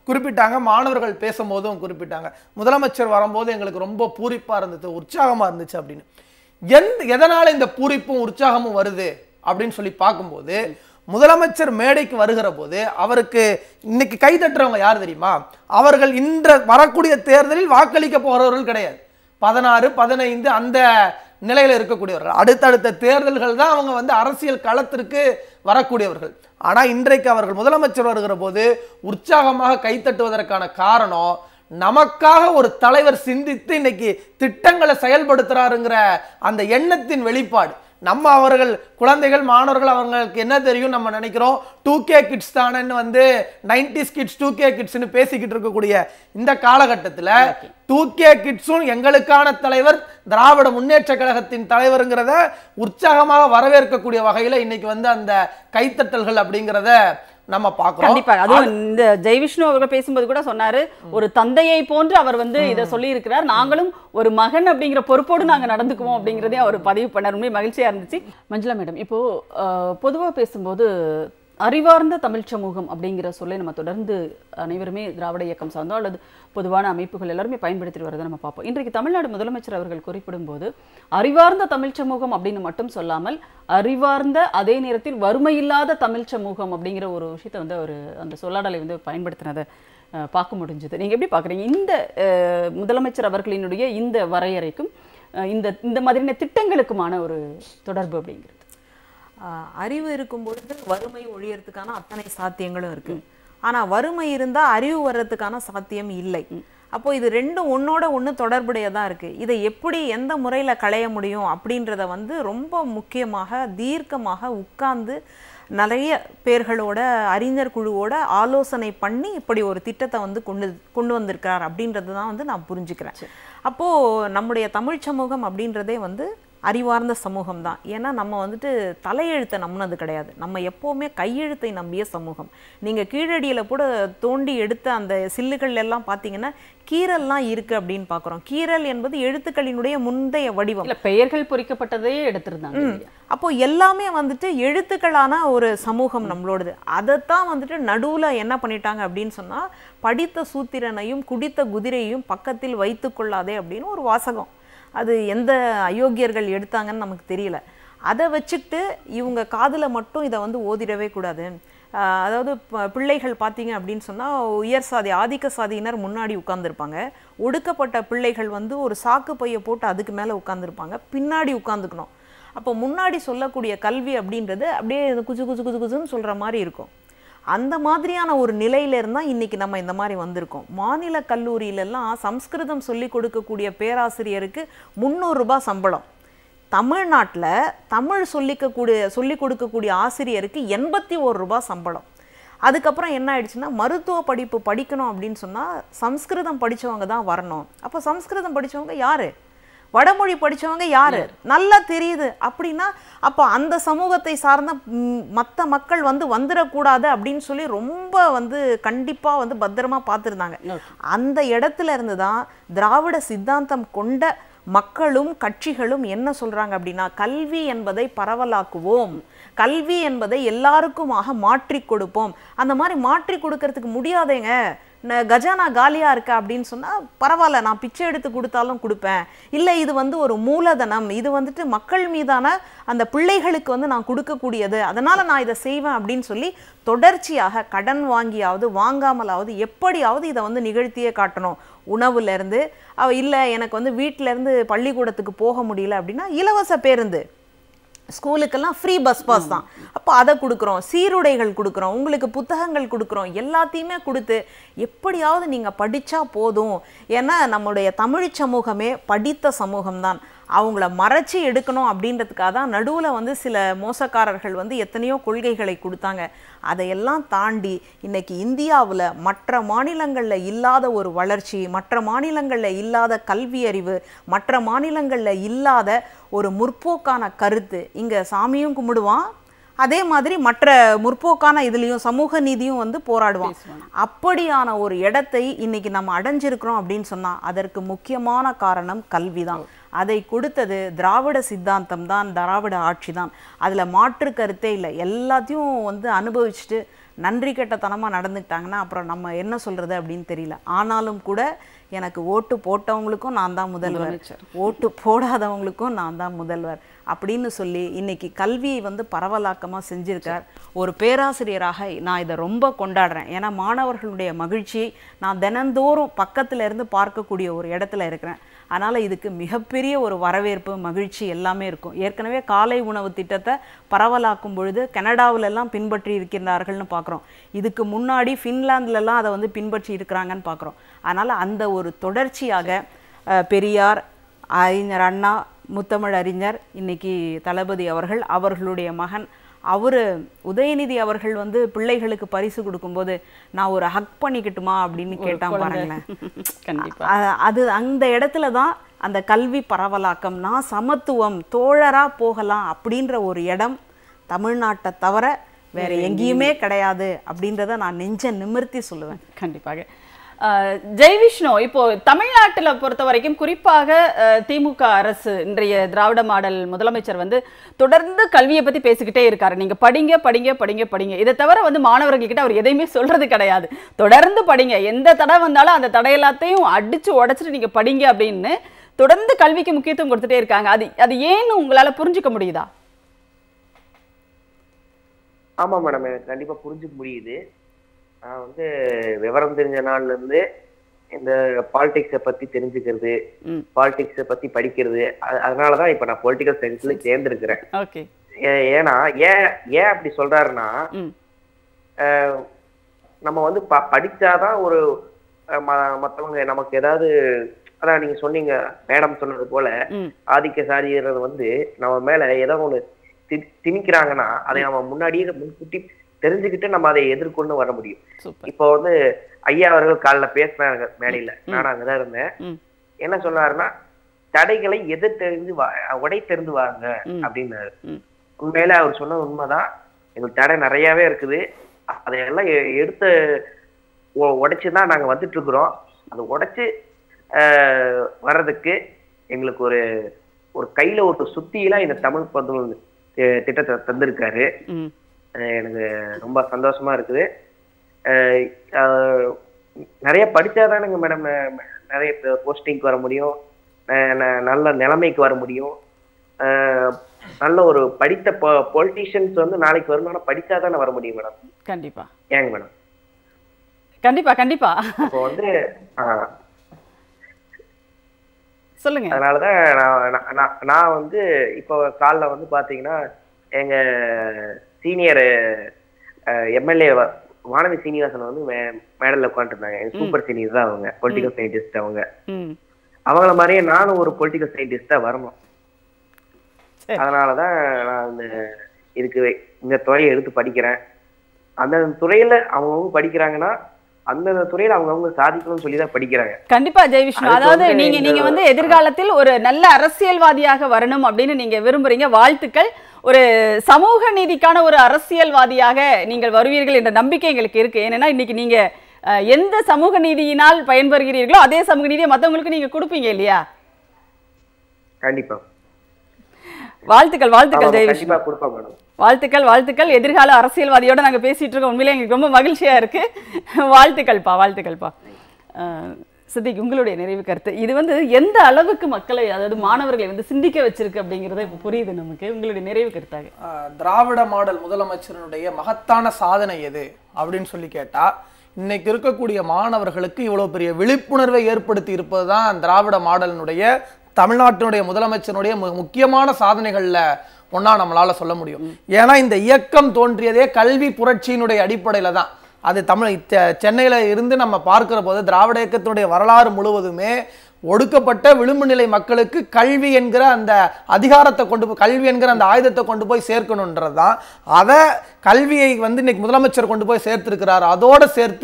குறிப்பிட்டாங்க, மாணவர்கள் பேசும்போதும் குறிப்பிட்டாங்க. முதலமைச்சர் வரும்போது எங்களுக்கு ரொம்ப பூரிப்பா இருந்துச்சு, உற்சாகமா இருந்துச்சு அப்படின்னு. எந்த எதனால இந்த பூரிப்பும் உற்சாகமும் வருது அப்படின்னு சொல்லி பார்க்கும்போது, முதலமைச்சர் மேடைக்கு வருகிற போது அவருக்கு இன்னைக்கு கை தட்டுறவங்க யார் தெரியுமா? அவர்கள் இன்ற வரக்கூடிய தேர்தலில் வாக்களிக்க போறவர்கள் கிடையாது. பதினாறு பதினைந்து அந்த நிலையில இருக்கக்கூடியவர்கள். அடுத்தடுத்த தேர்தல்கள் தான் அவங்க வந்து அரசியல் களத்திற்கு வரக்கூடியவர்கள். ஆனா இன்றைக்கு அவர்கள் முதலமைச்சர் வருகிற போது உற்சாகமாக கைத்தட்டுவதற்கான காரணம், நமக்காக ஒரு தலைவர் சிந்தித்து இன்னைக்கு திட்டங்களை செயல்படுத்துறாருங்கிற அந்த எண்ணத்தின் வெளிப்பாடு. நம்ம அவர்கள் குழந்தைகள் மாணவர்கள் அவங்களுக்கு என்ன தெரியும் நம்ம நினைக்கிறோம், டூ கே கிட்ஸ் தானேன்னு வந்து நைன்டிஸ் கிட்ஸ் டூ கே கிட்ஸ்னு பேசிக்கிட்டு இருக்கக்கூடிய இந்த காலகட்டத்தில் டூ கே கிட்ஸும் எங்களுக்கான தலைவர் திராவிட முன்னேற்ற கழகத்தின் தலைவருங்கிறத உற்சாகமாக வரவேற்கக்கூடிய வகையில் இன்னைக்கு வந்து அந்த கைத்தட்டல்கள் அப்படிங்கிறத நம்ம பார்க்கிறோம். கண்டிப்பா. அதுவும் இந்த ஜெயவிஷ்ணு அவர்கள் பேசும்போது கூட சொன்னாரு, ஒரு தந்தையை போன்று அவர் வந்து இதை சொல்லி இருக்கிறார், நாங்களும் ஒரு மகன் அப்படிங்கிற பொறுப்போடு நாங்க நடந்துக்குவோம் அப்படிங்கிறதையும் அவர் பதிவு பண்ணார். உண்மை மகிழ்ச்சியா இருந்துச்சு. மஞ்சுளா மேடம், இப்போ பொதுவா பேசும்போது அறிவார்ந்த தமிழ் சமூகம் அப்படிங்கிற சொல்லை நம்ம தொடர்ந்து அனைவருமே திராவிட இயக்கம் சார்ந்தோ அல்லது பொதுவான அமைப்புகள் எல்லாருமே பயன்படுத்திட்டு வரதை நம்ம பார்ப்போம். இன்றைக்கு தமிழ்நாடு முதலமைச்சர் அவர்கள் குறிப்பிடும் போது அறிவார்ந்த தமிழ் சமூகம் அப்படின்னு மட்டும் சொல்லாமல் அறிவார்ந்த அதே நேரத்தில் வறுமையில்லாத தமிழ் சமூகம் அப்படிங்கிற ஒரு விஷயத்தை வந்து அவர் அந்த சொல்லாடலை வந்து பயன்படுத்தினதை பார்க்க முடிஞ்சது. நீங்க எப்படி பார்க்குறீங்க இந்த முதலமைச்சர் அவர்களினுடைய இந்த வரையறைக்கும் இந்த இந்த மாதிரியான திட்டங்களுக்குமான ஒரு தொடர்பு அப்படிங்கிறது? அறிவு இருக்கும் பொழுது வறுமை ஒழியறதுக்கான அத்தனை சாத்தியங்களும் இருக்கு. ஆனா வறுமை இருந்தா அறிவு வர்றதுக்கான சாத்தியம் இல்லை. அப்போ இது ரெண்டும் ஒன்னோட ஒன்று தொடர்புடையதாக இருக்கு. இதை எப்படி எந்த முறையில் களைய முடியும் அப்படின்றத வந்து ரொம்ப முக்கியமாக தீர்க்கமாக உட்கார்ந்து நிறைய பேர்களோட அறிஞர் குழுவோட ஆலோசனை பண்ணி இப்படி ஒரு திட்டத்தை வந்து கொண்டு கொண்டு வந்திருக்கிறார் அப்படின்றது தான் வந்து நான் புரிஞ்சுக்கிறேன். அப்போது நம்முடைய தமிழ் சமூகம் அப்படின்றதே வந்து அறிவார்ந்த சமூகம் தான். ஏன்னா நம்ம வந்துட்டு தலையெழுத்தை நம்பினது கிடையாது, நம்ம எப்போவுமே கையெழுத்தை நம்பிய சமூகம். நீங்கள் கீழடியில் கூட தோண்டி எடுத்த அந்த சில்லுகள் எல்லாம் பார்த்தீங்கன்னா கீரல்லாம் இருக்குது அப்படின்னு பார்க்குறோம். கீரல் என்பது எழுத்துக்களினுடைய முந்தைய வடிவம், பெயர்கள் பொறிக்கப்பட்டதையே எடுத்துருந்தாங்க. அப்போ எல்லாமே வந்துட்டு எழுத்துக்களான ஒரு சமூகம் நம்மளோடது. அதைத்தான் வந்துட்டு நடுவில் என்ன பண்ணிட்டாங்க அப்படின்னு சொன்னால், படித்த சூத்திரனையும் குடித்த குதிரையையும் பக்கத்தில் வைத்து கொள்ளாதே அப்படின்னு ஒரு வாசகம். அது எந்த அயோக்கியர்கள் எடுத்தாங்கன்னு நமக்கு தெரியல. அதை வச்சுக்கிட்டு இவங்க காதில் மட்டும் இதை வந்து ஓதிடவே கூடாது. அதாவது பிள்ளைகள் பார்த்தீங்க அப்படின்னு சொன்னால் உயர் சாதி ஆதிக்க சாதியினர் முன்னாடி உட்கார்ந்துருப்பாங்க, ஒடுக்கப்பட்ட பிள்ளைகள் வந்து ஒரு சாக்கு பையை போட்டு அதுக்கு மேலே உட்கார்ந்துருப்பாங்க, பின்னாடி உட்காந்துக்கணும். அப்போ முன்னாடி சொல்லக்கூடிய கல்வி அப்படின்றது அப்படியே குஜு குஜு குஜு குஜுன்னு சொல்கிற மாதிரி இருக்கும். அந்த மாதிரியான ஒரு நிலையில இருந்தால் இன்றைக்கி நம்ம இந்த மாதிரி வந்திருக்கோம். மாநில கல்லூரியிலெல்லாம் சம்ஸ்கிருதம் சொல்லி கொடுக்கக்கூடிய பேராசிரியருக்கு முந்நூறுரூபா சம்பளம். தமிழ்நாட்டில் தமிழ் சொல்லிக்கக்கூடிய சொல்லி கொடுக்கக்கூடிய ஆசிரியருக்கு எண்பத்தி ஒரு ரூபா சம்பளம். அதுக்கப்புறம் என்ன ஆயிடுச்சுன்னா, மருத்துவ படிப்பு படிக்கணும் அப்படின்னு சொன்னால் சம்ஸ்கிருதம் படித்தவங்க தான் வரணும். அப்போ சம்ஸ்கிருதம் படித்தவங்க யார்? வடமொழி படித்தவங்க யாரு? நல்லா தெரியுது. அப்படின்னா அப்போ அந்த சமூகத்தை சார்ந்த மற்ற மக்கள் வந்து வந்துடக்கூடாது அப்படின்னு சொல்லி ரொம்ப வந்து கண்டிப்பாக வந்து பத்திரமா பார்த்துருந்தாங்க. அந்த இடத்துல இருந்து தான் திராவிட சித்தாந்தம் கொண்ட மக்களும் கட்சிகளும் என்ன சொல்றாங்க அப்படின்னா, கல்வி என்பதை பரவலாக்குவோம், கல்வி என்பதை எல்லாருக்குமாக மாற்றி கொடுப்போம். அந்த மாதிரி மாற்றி கொடுக்கறதுக்கு முடியாதேங்க, கஜானா காலியா இருக்கா அப்படின்னு சொன்னா பரவாயில்ல, நான் பிச்சை எடுத்து கொடுத்தாலும் கொடுப்பேன். இல்லை இது வந்து ஒரு மூலதனம், இது வந்துட்டு மக்கள் மீதான அந்த பிள்ளைகளுக்கு வந்து நான் கொடுக்கக்கூடியது, அதனால நான் இதை செய்வேன் அப்படின்னு சொல்லி தொடர்ச்சியாக கடன் வாங்கியாவது வாங்காமலாவது எப்படியாவது இதை வந்து நிகழ்த்தியே காட்டணும். உணவுல இருந்து அவ இல்லை எனக்கு வந்து வீட்டில இருந்து பள்ளிக்கூடத்துக்கு போக முடியல அப்படின்னா இலவச பேருந்து, ஸ்கூலுக்கெல்லாம் ஃப்ரீ பஸ் பாஸ் தான். அப்போ அதை கொடுக்குறோம், சீருடைகள் கொடுக்குறோம், உங்களுக்கு புத்தகங்கள் கொடுக்குறோம், எல்லாத்தையுமே கொடுத்து எப்படியாவது நீங்கள் படித்தா போதும். ஏன்னா நம்முடைய தமிழ் சமூகமே படித்த சமூகம்தான். அவங்கள மறைச்சி எடுக்கணும் அப்படின்றதுக்காக தான் நடுவில் வந்து சில மோசக்காரர்கள் வந்து எத்தனையோ கொள்கைகளை கொடுத்தாங்க. அதையெல்லாம் தாண்டி இன்னைக்கு இந்தியாவில் மற்ற மாநிலங்களில் இல்லாத ஒரு வளர்ச்சி, மற்ற மாநிலங்களில் இல்லாத கல்வி அறிவு, மற்ற மாநிலங்களில் இல்லாத ஒரு முற்போக்கான கருத்து. இங்கே சாமியும் கும்பிடுவான், அதே மாதிரி மற்ற முற்போக்கான இதுலேயும் சமூக நீதியும் வந்து போராடுவான். அப்படியான ஒரு இடத்தை இன்னைக்கு நம்ம அடைஞ்சிருக்கிறோம் அப்படின்னு சொன்னால் அதற்கு முக்கியமான காரணம் கல்வி தான். அதை கொடுத்தது திராவிட சித்தாந்தம் தான், திராவிட ஆட்சி தான். அதில் மாற்று கருத்தே இல்லை. எல்லாத்தையும் வந்து அனுபவிச்சுட்டு நன்றி கெட்டத்தனமாக நடந்துக்கிட்டாங்கன்னா அப்புறம் நம்ம என்ன சொல்கிறது அப்படின்னு தெரியல. ஆனாலும் கூட எனக்கு ஓட்டு போட்டவங்களுக்கும் நான் தான் முதல்வர், ஓட்டு போடாதவங்களுக்கும் நான் தான் முதல்வர் அப்படின்னு சொல்லி இன்னைக்கு கல்வியை வந்து பரவலாக்கமாக செஞ்சிருக்கார். ஒரு பேராசிரியராக நான் இதை ரொம்ப கொண்டாடுறேன். ஏன்னா மாணவர்களுடைய மகிழ்ச்சியை நான் தினந்தோறும் பக்கத்தில் இருந்து பார்க்கக்கூடிய ஒரு இடத்துல இருக்கிறேன். அதனால் இதுக்கு மிகப்பெரிய ஒரு வரவேற்பு, மகிழ்ச்சி எல்லாமே இருக்கும். ஏற்கனவே காலை உணவு திட்டத்தை பரவலாக்கும் பொழுது கனடாவிலெல்லாம் பின்பற்றி இருக்கிறார்கள்னு பார்க்குறோம். இதுக்கு முன்னாடி ஃபின்லாந்துலலாம் அதை வந்து பின்பற்றி இருக்கிறாங்கன்னு பார்க்குறோம். அதனால் அந்த ஒரு தொடர்ச்சியாக பெரியார், அறிஞர் அண்ணா, முத்தமிழ் அறிஞர், இன்னைக்கு தளபதி அவர்கள், அவர்களுடைய மகன் அவர் உதயநிதி அவர்கள் வந்து பிள்ளைகளுக்கு பரிசு கொடுக்கும்போது நான் ஒரு ஹக் பண்ணிக்கிட்டுமா அப்படின்னு கேட்டான் பாருங்களேன். அது அந்த இடத்துல தான் அந்த கல்வி பரவலாக்கம், நான் சமத்துவம், தோழரா போகலாம் அப்படின்ற ஒரு இடம் தமிழ்நாட்டை தவிர வேற எங்கேயுமே கிடையாது அப்படின்றத நான் நெஞ்ச நிமிர்த்தி சொல்லுவேன். கண்டிப்பாக. ஜெய்விஷ்ணு, இப்போ தமிழ்நாட்டில் பொறுத்த வரைக்கும் குறிப்பாக திமுக அரசு, இன்றைய திராவிட மாடல் முதலமைச்சர் வந்து தொடர்ந்து கல்வியை பற்றி பேசிக்கிட்டே இருக்காரு. நீங்கள் படிங்க படிங்க படிங்க படிங்க, இதை தவிர வந்து மாணவர்கள்கிட்ட அவர் எதையுமே சொல்றது கிடையாது. தொடர்ந்து படிங்க, எந்த தடை வந்தாலும் அந்த தடை எல்லாத்தையும் அடிச்சு உடச்சிட்டு நீங்கள் படிங்க அப்படின்னு தொடர்ந்து கல்விக்கு முக்கியத்துவம் கொடுத்துட்டே இருக்காங்க. அது அது ஏன்னு உங்களால் புரிஞ்சுக்க முடியுதா? ஆமா மேடம், எனக்கு கண்டிப்பா புரிஞ்சுக்க முடியுது. நான் வந்து விவரம் தெரிஞ்ச நாள்ல இருந்து இந்த பாலிடிக்ஸை பத்தி தெரிஞ்சுக்கிறது, பாலிடிக்ஸை பத்தி படிக்கிறது, அதனாலதான் இப்ப நான் பொலிட்டிக்கல் சயின்ஸ்ல சேர்ந்திருக்கிறேன். ஏன்னா ஏன் ஏன் அப்படி சொல்றாருன்னா, நம்ம வந்து ப படிச்சாதான் ஒரு மத்தவங்க நமக்கு ஏதாவது, அதான் நீங்க சொன்னீங்க மேடம் சொன்னது போல, ஆதிக்க சாதிகிறது வந்து நம்ம மேல ஏதோ ஒண்ணு திணிக்கிறாங்கன்னா அதை நம்ம முன்னாடியே முன்கூட்டி தெரிஞ்சுக்கிட்டு நம்ம அதை எதிர்கொண்டு வர முடியும். இப்போ வந்து ஐயா அவர்கள் காலைல பேசினாங்க மேடையில, நானும் அங்கதான் இருந்தேன். என்ன சொன்னாருன்னா, தடைகளை எதிர்த்தெறிந்து உடை தெரிந்து வாங்க அப்படின்னாரு. உண்மையில அவர் சொன்னது உண்மைதான். எங்களுக்கு தடை நிறையவே இருக்குது, அதையெல்லாம் எடுத்து உடைச்சுதான் நாங்க வந்துட்டு இருக்கிறோம். அதை உடைச்சு ஆஹ் வர்றதுக்கு எங்களுக்கு ஒரு ஒரு கையில ஒரு சுத்தியெல்லாம் இந்த தமிழ் பந்து திட்டத்தை தந்திருக்காரு. எனக்கு ரொம்ப சந்தோஷமா இருக்குது. நிறைய படிச்சாதானுங்க மேடம் நிறைய போஸ்டிங்க்கு வர முடியும், நல்ல நிலைமைக்கு வர முடியும். நல்ல ஒரு படித்த பொலிட்டீஷியன்ஸ் வந்து நாளைக்கு வரணும்னா படிச்சாதானே வர முடியும் மேடம். கண்டிப்பா. ஏங்க மேடம்? கண்டிப்பா கண்டிப்பா. இப்போ வந்து சொல்லுங்க. அதனாலதான் நான் நான் வந்து இப்போ காலைல வந்து பாத்தீங்கன்னா எங்க சீனியர் எம்எல்ஏ வானதி சீனிவாசன் வந்து மேடல்ல உட்காந்துருந்தாங்க. எங்க சூப்பர் சீனியர் தான் அவங்க, பொலிட்டிக்கல் சயின்டிஸ்ட். அவங்க அவங்கள மாதிரியே நானும் ஒரு பொலிட்டிக்கல் சயின்டிஸ்டா வரணும். அதனாலதான் நான் இந்த இதுக்கு இந்த துறையை எடுத்து படிக்கிறேன். அந்த துறையில அவங்கவுங்க படிக்கிறாங்கன்னா அந்த துறையில அவங்கவுங்க சாதிக்கணும்னு சொல்லிதான் படிக்கிறாங்க. கண்டிப்பா ஜெய்விஷ்ணு, அதாவது நீங்க நீங்க வந்து எதிர்காலத்தில் ஒரு நல்ல அரசியல்வாதியாக வரணும் அப்படின்னு நீங்க விரும்புறீங்க. வாழ்த்துக்கள். ஒரு சமூக நீதிக்கான ஒரு அரசியல்வாதியாக நீங்கள் வருவீர்கள் என்ற நம்பிக்கை எங்களுக்கு இருக்கு. ஏன்னா இன்னைக்கு நீங்க எந்த சமூக நீதியினால் பயன்பெறுகிறீர்களோ அதே சமூக நீதியை மற்றவங்களுக்கு நீங்க கொடுப்பீங்க இல்லையா? கண்டிப்பா. வாழ்த்துக்கள் வாழ்த்துக்கள் ஜெய்விஷ்ணு. வாழ்த்துக்கள் வாழ்த்துக்கள். எதிர்கால அரசியல்வாதியோட நாங்க பேசிட்டு இருக்கோம். உண்மையிலே எங்களுக்கு ரொம்ப மகிழ்ச்சியா இருக்கு. வாழ்த்துக்கள்ப்பா வாழ்த்துக்கள்ப்பா. சித்திக், உங்களுடைய நிறைவு கருத்து. இது வந்து எந்த அளவுக்கு மக்களை, அதாவது மாணவர்களை வந்து சிந்திக்க வச்சிருக்கு அப்படிங்கிறத இப்போ புரியுது நமக்கு. உங்களுடைய நிறைவு கருத்தாக திராவிட மாடல் முதலமைச்சருடைய மகத்தான சாதனை எது அப்படின்னு சொல்லி கேட்டா, இன்னைக்கு இருக்கக்கூடிய மாணவர்களுக்கு இவ்வளவு பெரிய விழிப்புணர்வை ஏற்படுத்தி இருப்பது தான் திராவிட மாடலினுடைய, தமிழ்நாட்டினுடைய முதலமைச்சருடைய முக்கியமான சாதனைகள்ல ஒன்னா நம்மளால சொல்ல முடியும். ஏன்னா இந்த இயக்கம் தோன்றியதே கல்வி புரட்சியினுடைய அடிப்படையில தான். அது தமிழ் சென்னையில இருந்து நம்ம பார்க்கிற போது திராவிட இயக்கத்தினுடைய வரலாறு முழுவதுமே ஒடுக்கப்பட்ட விளிம்பு நிலை மக்களுக்கு கல்வி என்கிற அந்த அதிகாரத்தை கொண்டு போய், கல்வி என்கிற அந்த ஆயுதத்தை கொண்டு போய் சேர்க்கணுன்றது தான். அதை கல்வியை வந்து இன்னைக்கு முதலமைச்சர் கொண்டு போய் சேர்த்திருக்கிறார். அதோடு சேர்த்து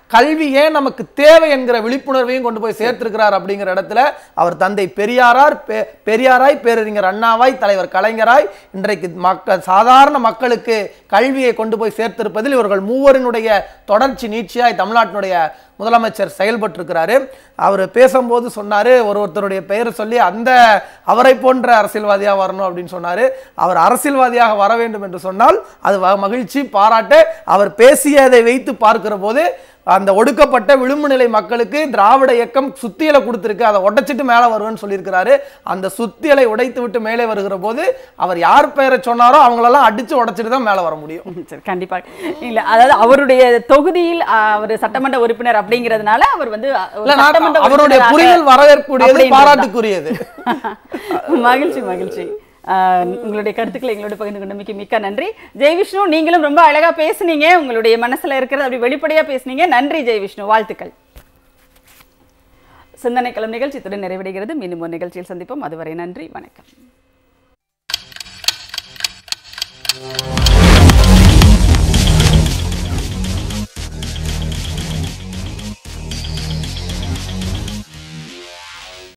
கல்வி ஏன் நமக்கு தேவை என்கிற விழிப்புணர்வையும் கொண்டு போய் சேர்த்திருக்கிறார் அப்படிங்கிற இடத்துல அவர் தந்தை பெரியாரார் பெரியாராய் பேரறிஞர் அண்ணாவாய் தலைவர் கலைஞராய் இன்றைக்கு மக்கள் சாதாரண மக்களுக்கு கல்வியை கொண்டு போய் சேர்த்திருப்பதில் இவர்கள் மூவரினுடைய தொடர்ச்சி நீட்சியாய் தமிழ்நாட்டினுடைய முதலமைச்சர் செயல்பட்டிருக்கிறாரு. அவர் பேசும்போது சொன்னாரு, ஒரு ஒருத்தருடைய பெயரை சொல்லி அந்த அவரை போன்ற அரசியல்வாதியாக வரணும் அப்படின்னு சொன்னாரு. அவர் அரசியல்வாதியாக வர வேண்டும் என்று சொன்னால் அது மகிழ்ச்சி பாராட்டு. அவர் பேசியதை வைத்து பார்க்கிற போது அந்த ஒடுக்கப்பட்ட விளிம்பு நிலை மக்களுக்கு திராவிட இயக்கம் சுத்தியலை கொடுத்திருக்கு, அதை உடைச்சிட்டு மேலே வருவேன்னு சொல்லியிருக்கிறாரு. அந்த சுத்தியலை உடைத்து விட்டு மேலே வருகிற போது அவர் யார் பெயரை சொன்னாரோ அவங்களெல்லாம் அடிச்சு உடைச்சிட்டு தான் மேலே வர முடியும். சரி, கண்டிப்பாக இல்லை. அதாவது அவருடைய தொகுதியில் அவர் சட்டமன்ற உறுப்பினர் அப்படிங்கிறதுனால அவர் வந்து அவருடைய புரிதல் வரவேற்புடையது, பாராட்டுக்குரியது. மகிழ்ச்சி மகிழ்ச்சி. உங்களுடைய கருத்துக்களை எங்களோட பகிர்ந்து கொண்டமைக்கு மிக்க நன்றி. ஜெய்விஷ்ணு, நீங்களும் ரொம்ப அழகா பேசுனீங்க, உங்களுடைய மனசுல இருக்கிறது அப்படி வெளிப்படையா பேசுனீங்க. நன்றி ஜெய்விஷ்ணு, வாழ்த்துக்கள். சிந்தனை களம் நிகழ்ச்சி இத்துடன் நிறைவடைகிறது. மீண்டும் ஒரு நிகழ்ச்சியில் சந்திப்போம். அதுவரை நன்றி, வணக்கம்.